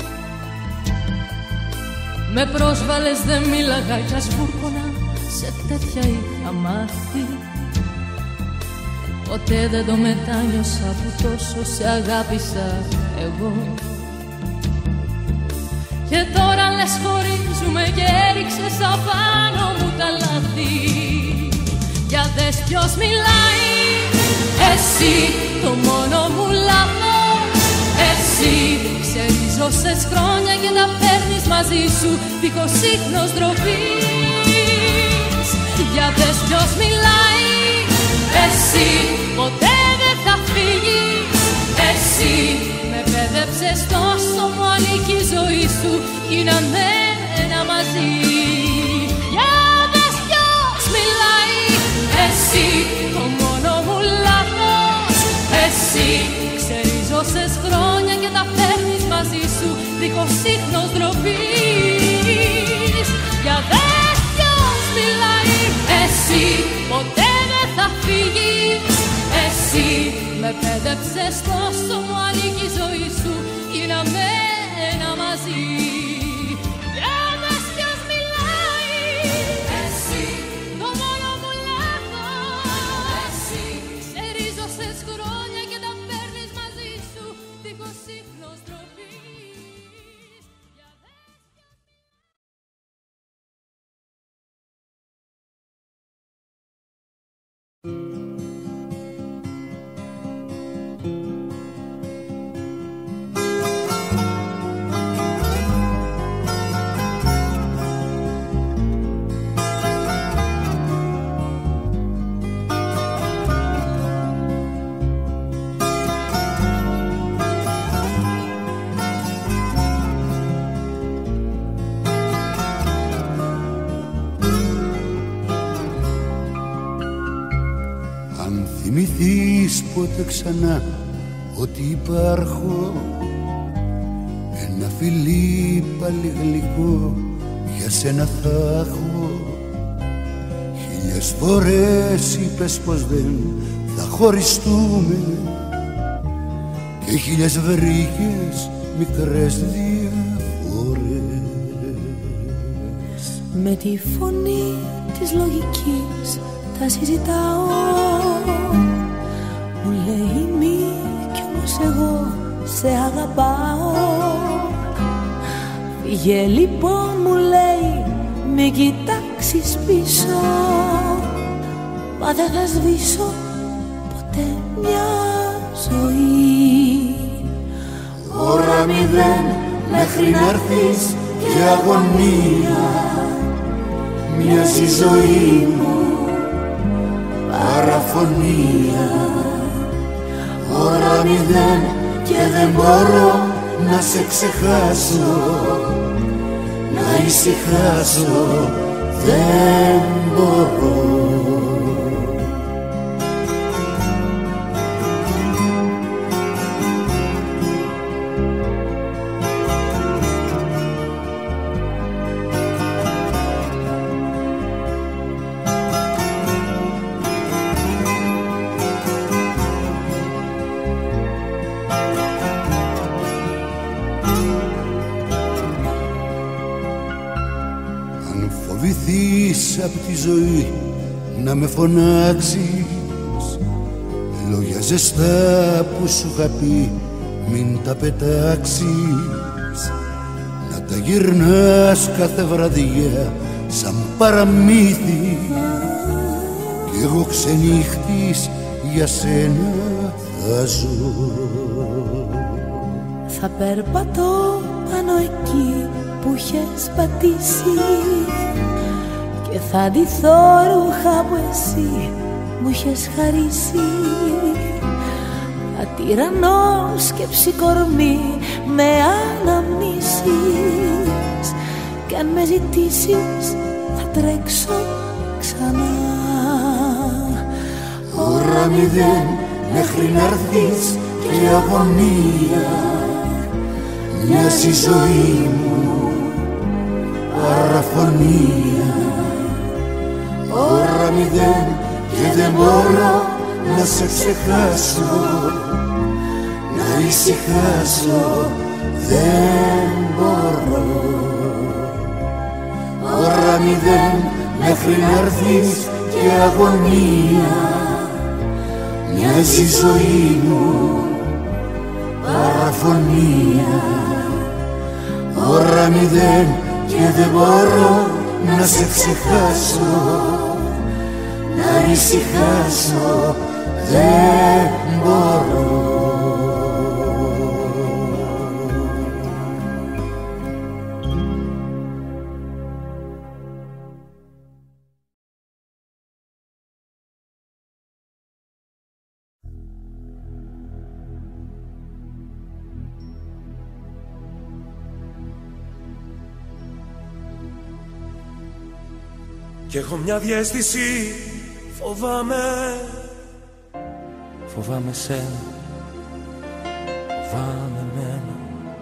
Με πρόσβαλες δεν μίλαγα κι ας βούρκωνα, σε τέτοια είχα μάθει. Ποτέ δεν το μετάνιωσα που τόσο σε αγάπησα εγώ. Και τώρα λες χωρίζουμε και έριξες απάνω μου τα λάθη. Για δες ποιος μιλάει, εσύ, το μόνο μου λάθος. Εσύ ξέρεις όσες χρόνια και τα παίρνεις μαζί σου δίχως ίχνος ντροπής. Για δες ποιος μιλάει, εσύ, ποτέ δεν θα φύγεις. Εσύ με πέδεψες τόσο, μου ανήκει η ζωή σου, γίναμε ένα μαζί. Για δες ποιος μιλάει, εσύ, το μόνο μου λάθος. Εσύ ξέρεις όσες χρόνια και τα παίρνεις μαζί σου δίχως ίχνος ντροπής. Για δες ποιος μιλάει, εσύ, ποτέ δεν θα φύγεις. Εσύ με πέδεψες τόσο, μου ανήκει η ζωή σου, γίναμε ένα μαζί. Για δες ποιος μιλάει, εσύ, το μόνο μου λάθος. Εσύ ξέρεις όσες χρόνια και τα παίρνεις μαζί σου δίχως ίχνος ντροπής. Θυμηθείς ποτέ ξανά ότι υπάρχω, ένα φιλί πάλι γλυκό για σένα θα έχω. Χίλιες φορές είπες πως δεν θα χωριστούμε και χίλιες βρήκες μικρές διαφορές. Με τη φωνή της λογικής τα συζητάω. Μου λέει μη κι όμως εγώ σε αγαπάω. Φύγε λοιπόν, μου λέει, μη κοιτάξεις πίσω, μα δεν θα σβήσω ποτέ μια ζωή. ώρα μηδέν μέχρι να'ρθείς και αγωνία. Μοιάζει η ζωή μου παραφωνία. Ώρα μηδέν και δεν μπορώ να σε ξεχάσω, να ησυχάσω δεν μπορώ. Απ' τη ζωή να με φωνάξεις, λόγια ζεστά που σου είχα πει μην τα πετάξεις, να τα γυρνάς κάθε βραδιά σαν παραμύθι, κι εγώ ξενύχτης για σένα θα ζω. Θα περπατώ πάνω εκεί που είχες πατήσει και θα ντυθώ ρούχα που εσύ μου είχες χαρίσει. Θα τυραννώ σκέψη κορμί με αναμνήσεις, κι αν με ζητήσεις θα τρέξω ξανά. Ώρα μηδέν μέχρι να'ρθείς και αγωνία. Μοιάζει η ζωή μου παραφωνία. Ώρα μηδέν και δεν μπορώ να σε ξεχάσω, να ησυχάσω δεν μπορώ. Ώρα μηδέν μέχρι να'ρθείς και αγωνία. Μοιάζει η ζωή μου παραφωνία. Ώρα μηδέν και δεν μπορώ να σε ξεχάσω, να ησυχάσω δεν μπορώ. Κι έχω μια διαίσθηση, φοβάμαι. Φοβάμαι σένα, φοβάμαι μένα.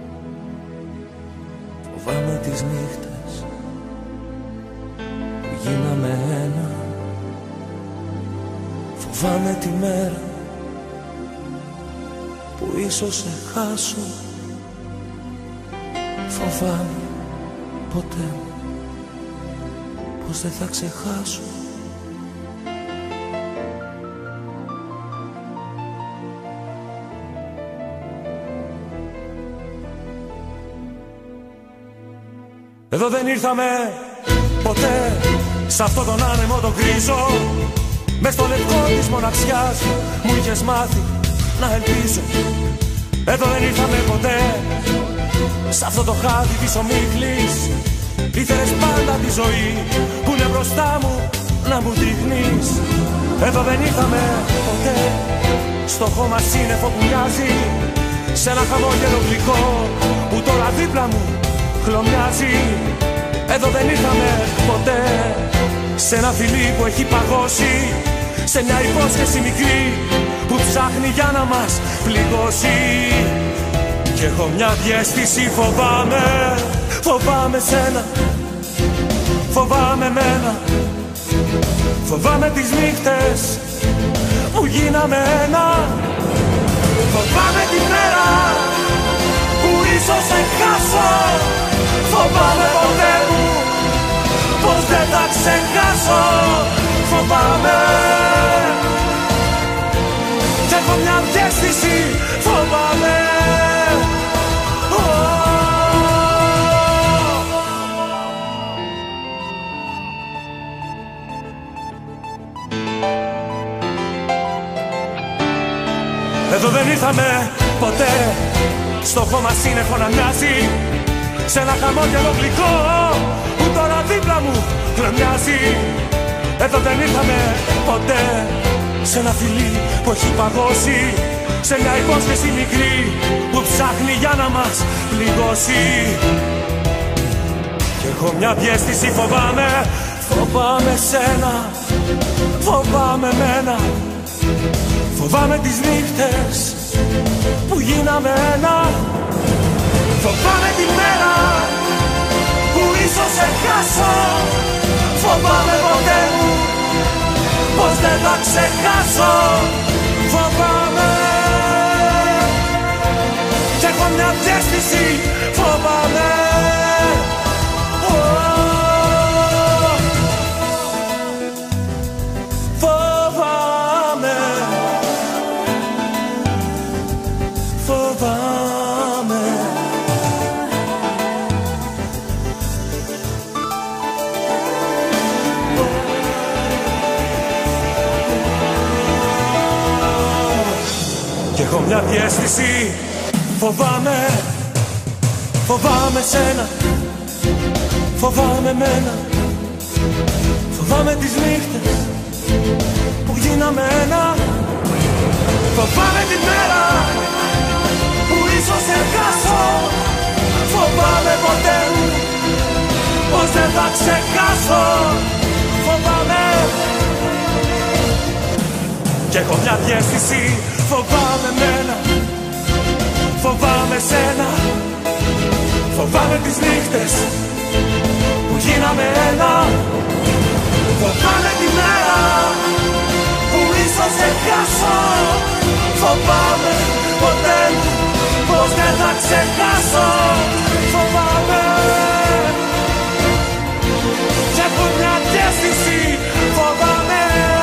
Φοβάμαι τις νύχτες που γίναμε ένα. Φοβάμαι τη μέρα που ίσως σε χάσω. Φοβάμαι ποτέ πως δεν θα ξεχάσω. Εδώ δεν ήρθαμε ποτέ, σ' αυτόν τον άνεμο τον γκρίζο. Μες στο λευκό της μοναξιάς μου είχες μάθει να ελπίζω. Εδώ δεν ήρθαμε ποτέ, σ' αυτό το χάδι της ομίχλης. Ήθελες πάντα τη ζωή που είναι μπροστά μου να μου δείχνεις. Εδώ δεν ήρθαμε ποτέ, στο χώμα σύννεφο που μοιάζει σε ένα χαμόγελο γλυκό που τώρα δίπλα μου χλωμιάζει. Εδώ δεν ήρθαμε ποτέ, σε ένα φιλί που έχει παγώσει, σε μια υπόσχεση μικρή που ψάχνει για να μας πληγώσει. Κι έχω μια διαίσθηση, φοβάμαι, φοβάμαι σένα, φοβάμαι μένα. Φοβάμαι τις νύχτες που γίναμε ένα. Φοβάμαι τη μέρα που ίσως σε χάσω. Φοβάμαι ποτέ μου πως δεν θα ξεχάσω. Φοβάμαι κι έχω μια διαίσθηση, φοβάμαι. Εδώ δεν ήρθαμε ποτέ, στο χώμα σύννεφο να μοιάζει σε ένα χαμόγελο γλυκό που τώρα δίπλα μου κλωμιάζει. Εδώ δεν ήρθαμε ποτέ, σε ένα φιλί που έχει παγώσει, σε μια υπόσχεση μικρή που ψάχνει για να μας πληγώσει. Κι έχω μια διαίσθηση, φοβάμαι, φοβάμαι σένα, φοβάμαι μένα. Φοβάμαι τις νύχτες που γίναμε ένα. Φοβάμαι τη μέρα που ίσως σε χάσω. Φοβάμαι ποτέ μου πως δεν θα ξεχάσω. Φοβάμαι κι έχω μια διαίσθηση, φοβάμαι. Φοβάμαι, φοβάμαι. Κι έχω μια διαίσθηση, φοβάμαι. Φοβάμαι σένα, φοβάμαι μένα. Φοβάμαι τις νύχτες που γίναμε ένα. Φοβάμαι τη μέρα που ίσως σε χάσω. Φοβάμαι ποτέ μου πως δεν θα ξεχάσω. Φοβάμαι κι έχω μια διαίσθηση, φοβάμαι μένα. Φοβάμαι σένα, φοβάμαι τις νύχτες που γίναμε ένα. Φοβάμαι τη μέρα που ίσως σε χάσω. Φοβάμαι ποτέ μου πως δεν θα ξεχάσω. Φοβάμαι κι έχω μια διαίσθηση, φοβάμαι.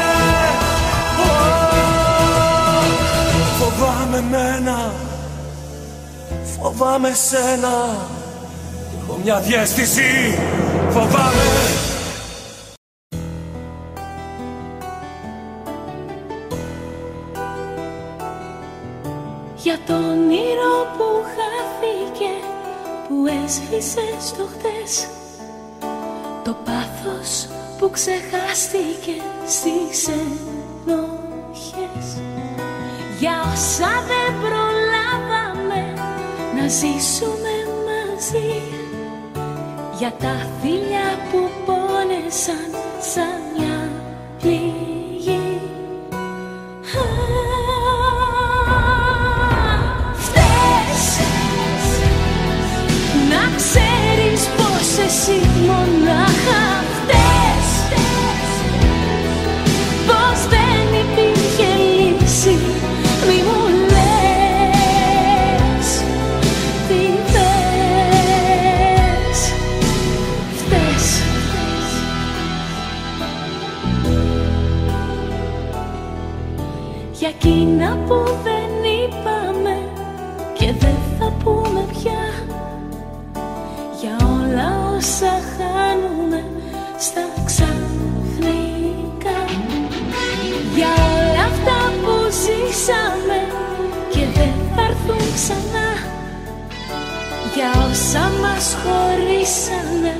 Φοβάμαι μένα, φοβάμαι σένα. Έχω μια διαίσθηση, φοβάμαι. Για το όνειρο που χάθηκε, που έσβησε στο χτες, το πάθος που ξεχάστηκε στις ενοχές. Για όσα δεν προλάβαμε να ζήσουμε μαζί, για τα φιλιά που πόνεσαν σαν μια πληγή. Να ξέρεις πως εσύ μονάχα φταίς, πως δεν υπήρχε λύση. Μη μου λες τι θες, φταίς. Για εκείνα που δεν είπαμε και δεν θα πούμε πια, για όλα όσα χάνουμε στα ξαφνικά, για όλα αυτά που ζήσαμε και δεν θα έρθουν ξανά, για όσα μας χωρίσανε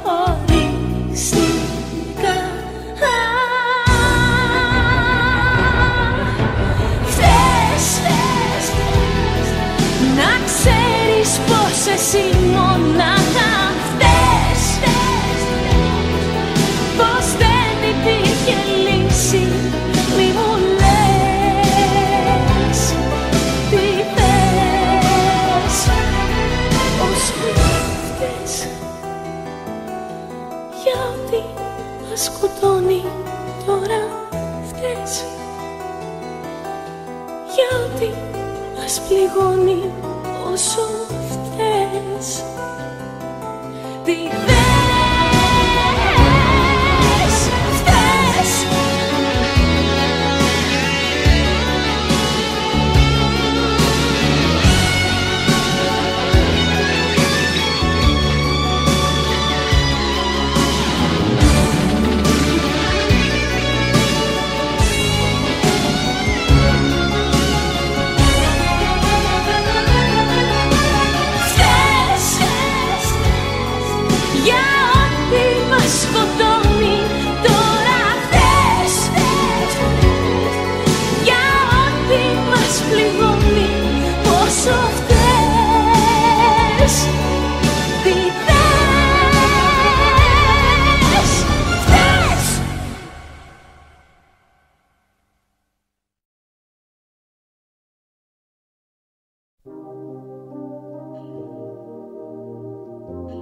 οριστικά. Θες να ξέρεις πως εσύ μονάχα φταίς, πως δεν υπήρχε λύση. Μη μου λες τι θες, πως φταίς για ό,τι μας σκοτώνει τώρα. Φταίς για ό,τι μας πληγώνει όσο φταίς. Τι θες, φταίς.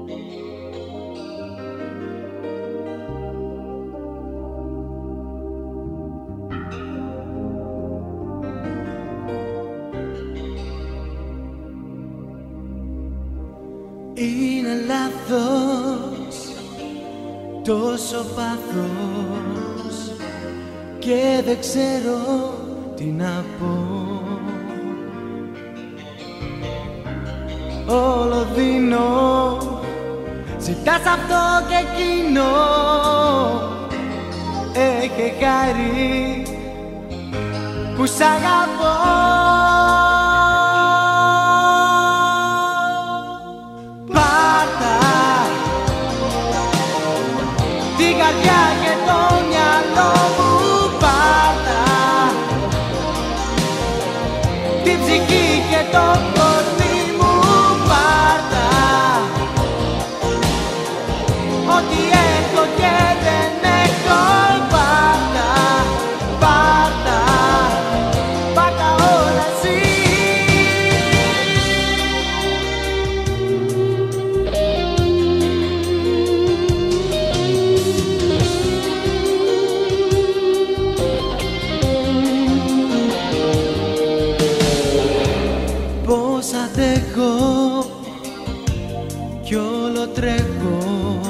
Είναι λάθος, τόσο πάθος και δεν ξέρω τι να πω. Όλο δίνω, ζητάς αυτό και εκείνο, έχει χάρη που σ' αγαπώ. Καρδιά και το μυαλό μου πάρτα, την ψυχή και το κορμί μου πάρτα, ό,τι έχω και δεν έχω πάρτα, πάρτα, πάρτα όλα εσύ. Κι όλο τρέχω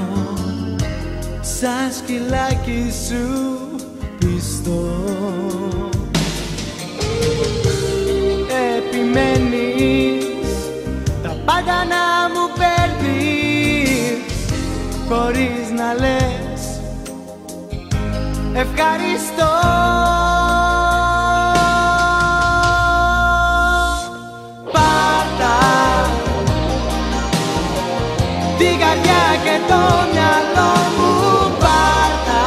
σαν σκυλάκι σου πιστό. Επιμένεις τα πάντα να μου παίρνεις χωρίς να λες ευχαριστώ. Την καρδιά και το μυαλό μου πάρτα,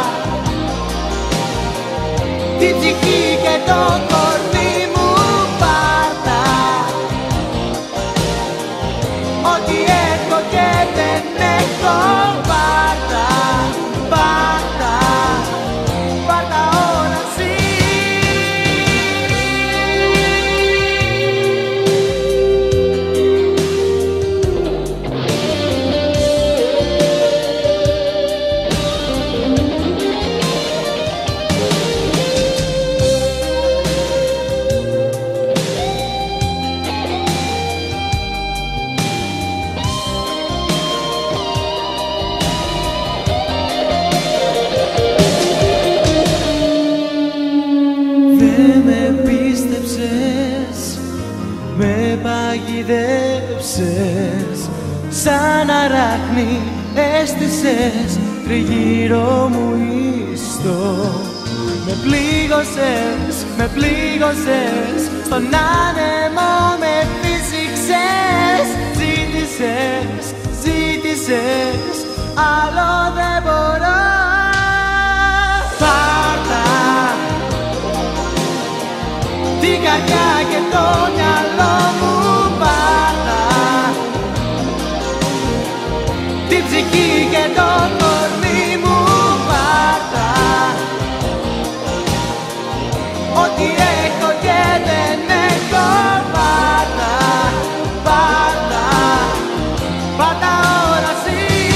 την ψυχή και το κορμί μου πάρτα, ό,τι έχω και δεν έχω πάρτα, πάρτα, πάρτα όλα εσύ. Με παγιδεύσες, σαν αράχνη έστησες τριγύρω μου ιστό. Με πλήγωσες, με πλήγωσες, στον άνεμο με φύσηξες. Ζήτησες, ζήτησες, άλλο δεν μπορώ. Πάρτα την καρδιά και το μυαλό μου πάρτα, την ψυχή και το κορμί μου πάρτα, ό,τι έχω και δεν έχω πάρτα, πάρτα, πάρτα όλα εσύ.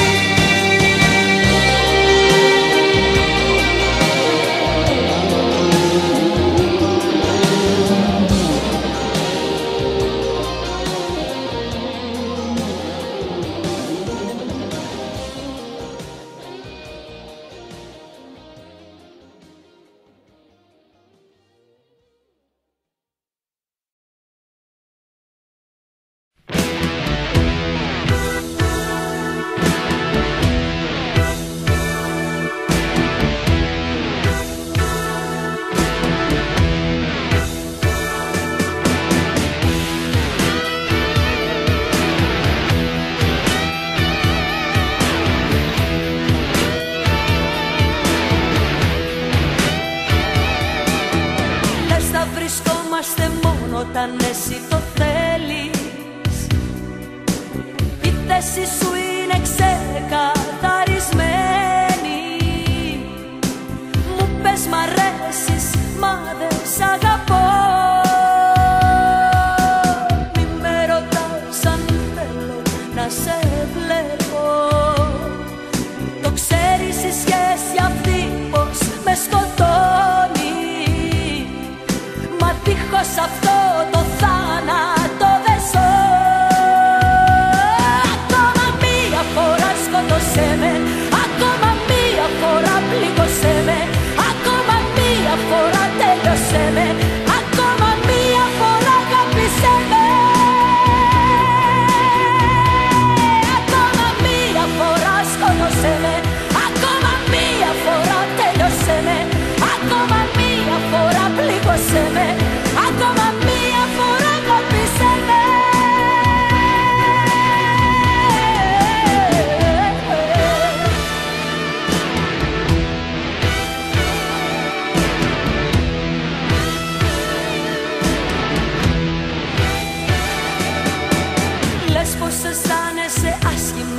Όταν εσύ το θέλεις, η θέση σου είναι ξεκαθαρισμένη. Μου πες μ' αρέσεις, μα δεν σ' αγαπώ. Μη με ρωτάς αν θέλω να σε βλέπω.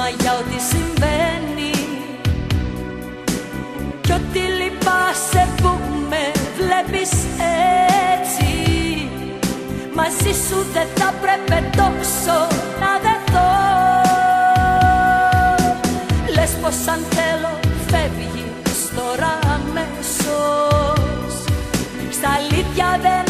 για ό,τι συμβαίνει. Κι ό,τι λυπάσαι που με βλέπεις έτσι, μαζί σου δεν θα πρέπει τόσο να δεθώ. Λες πως αν θέλω φεύγεις τώρα αμέσως, στα αλήθεια δεν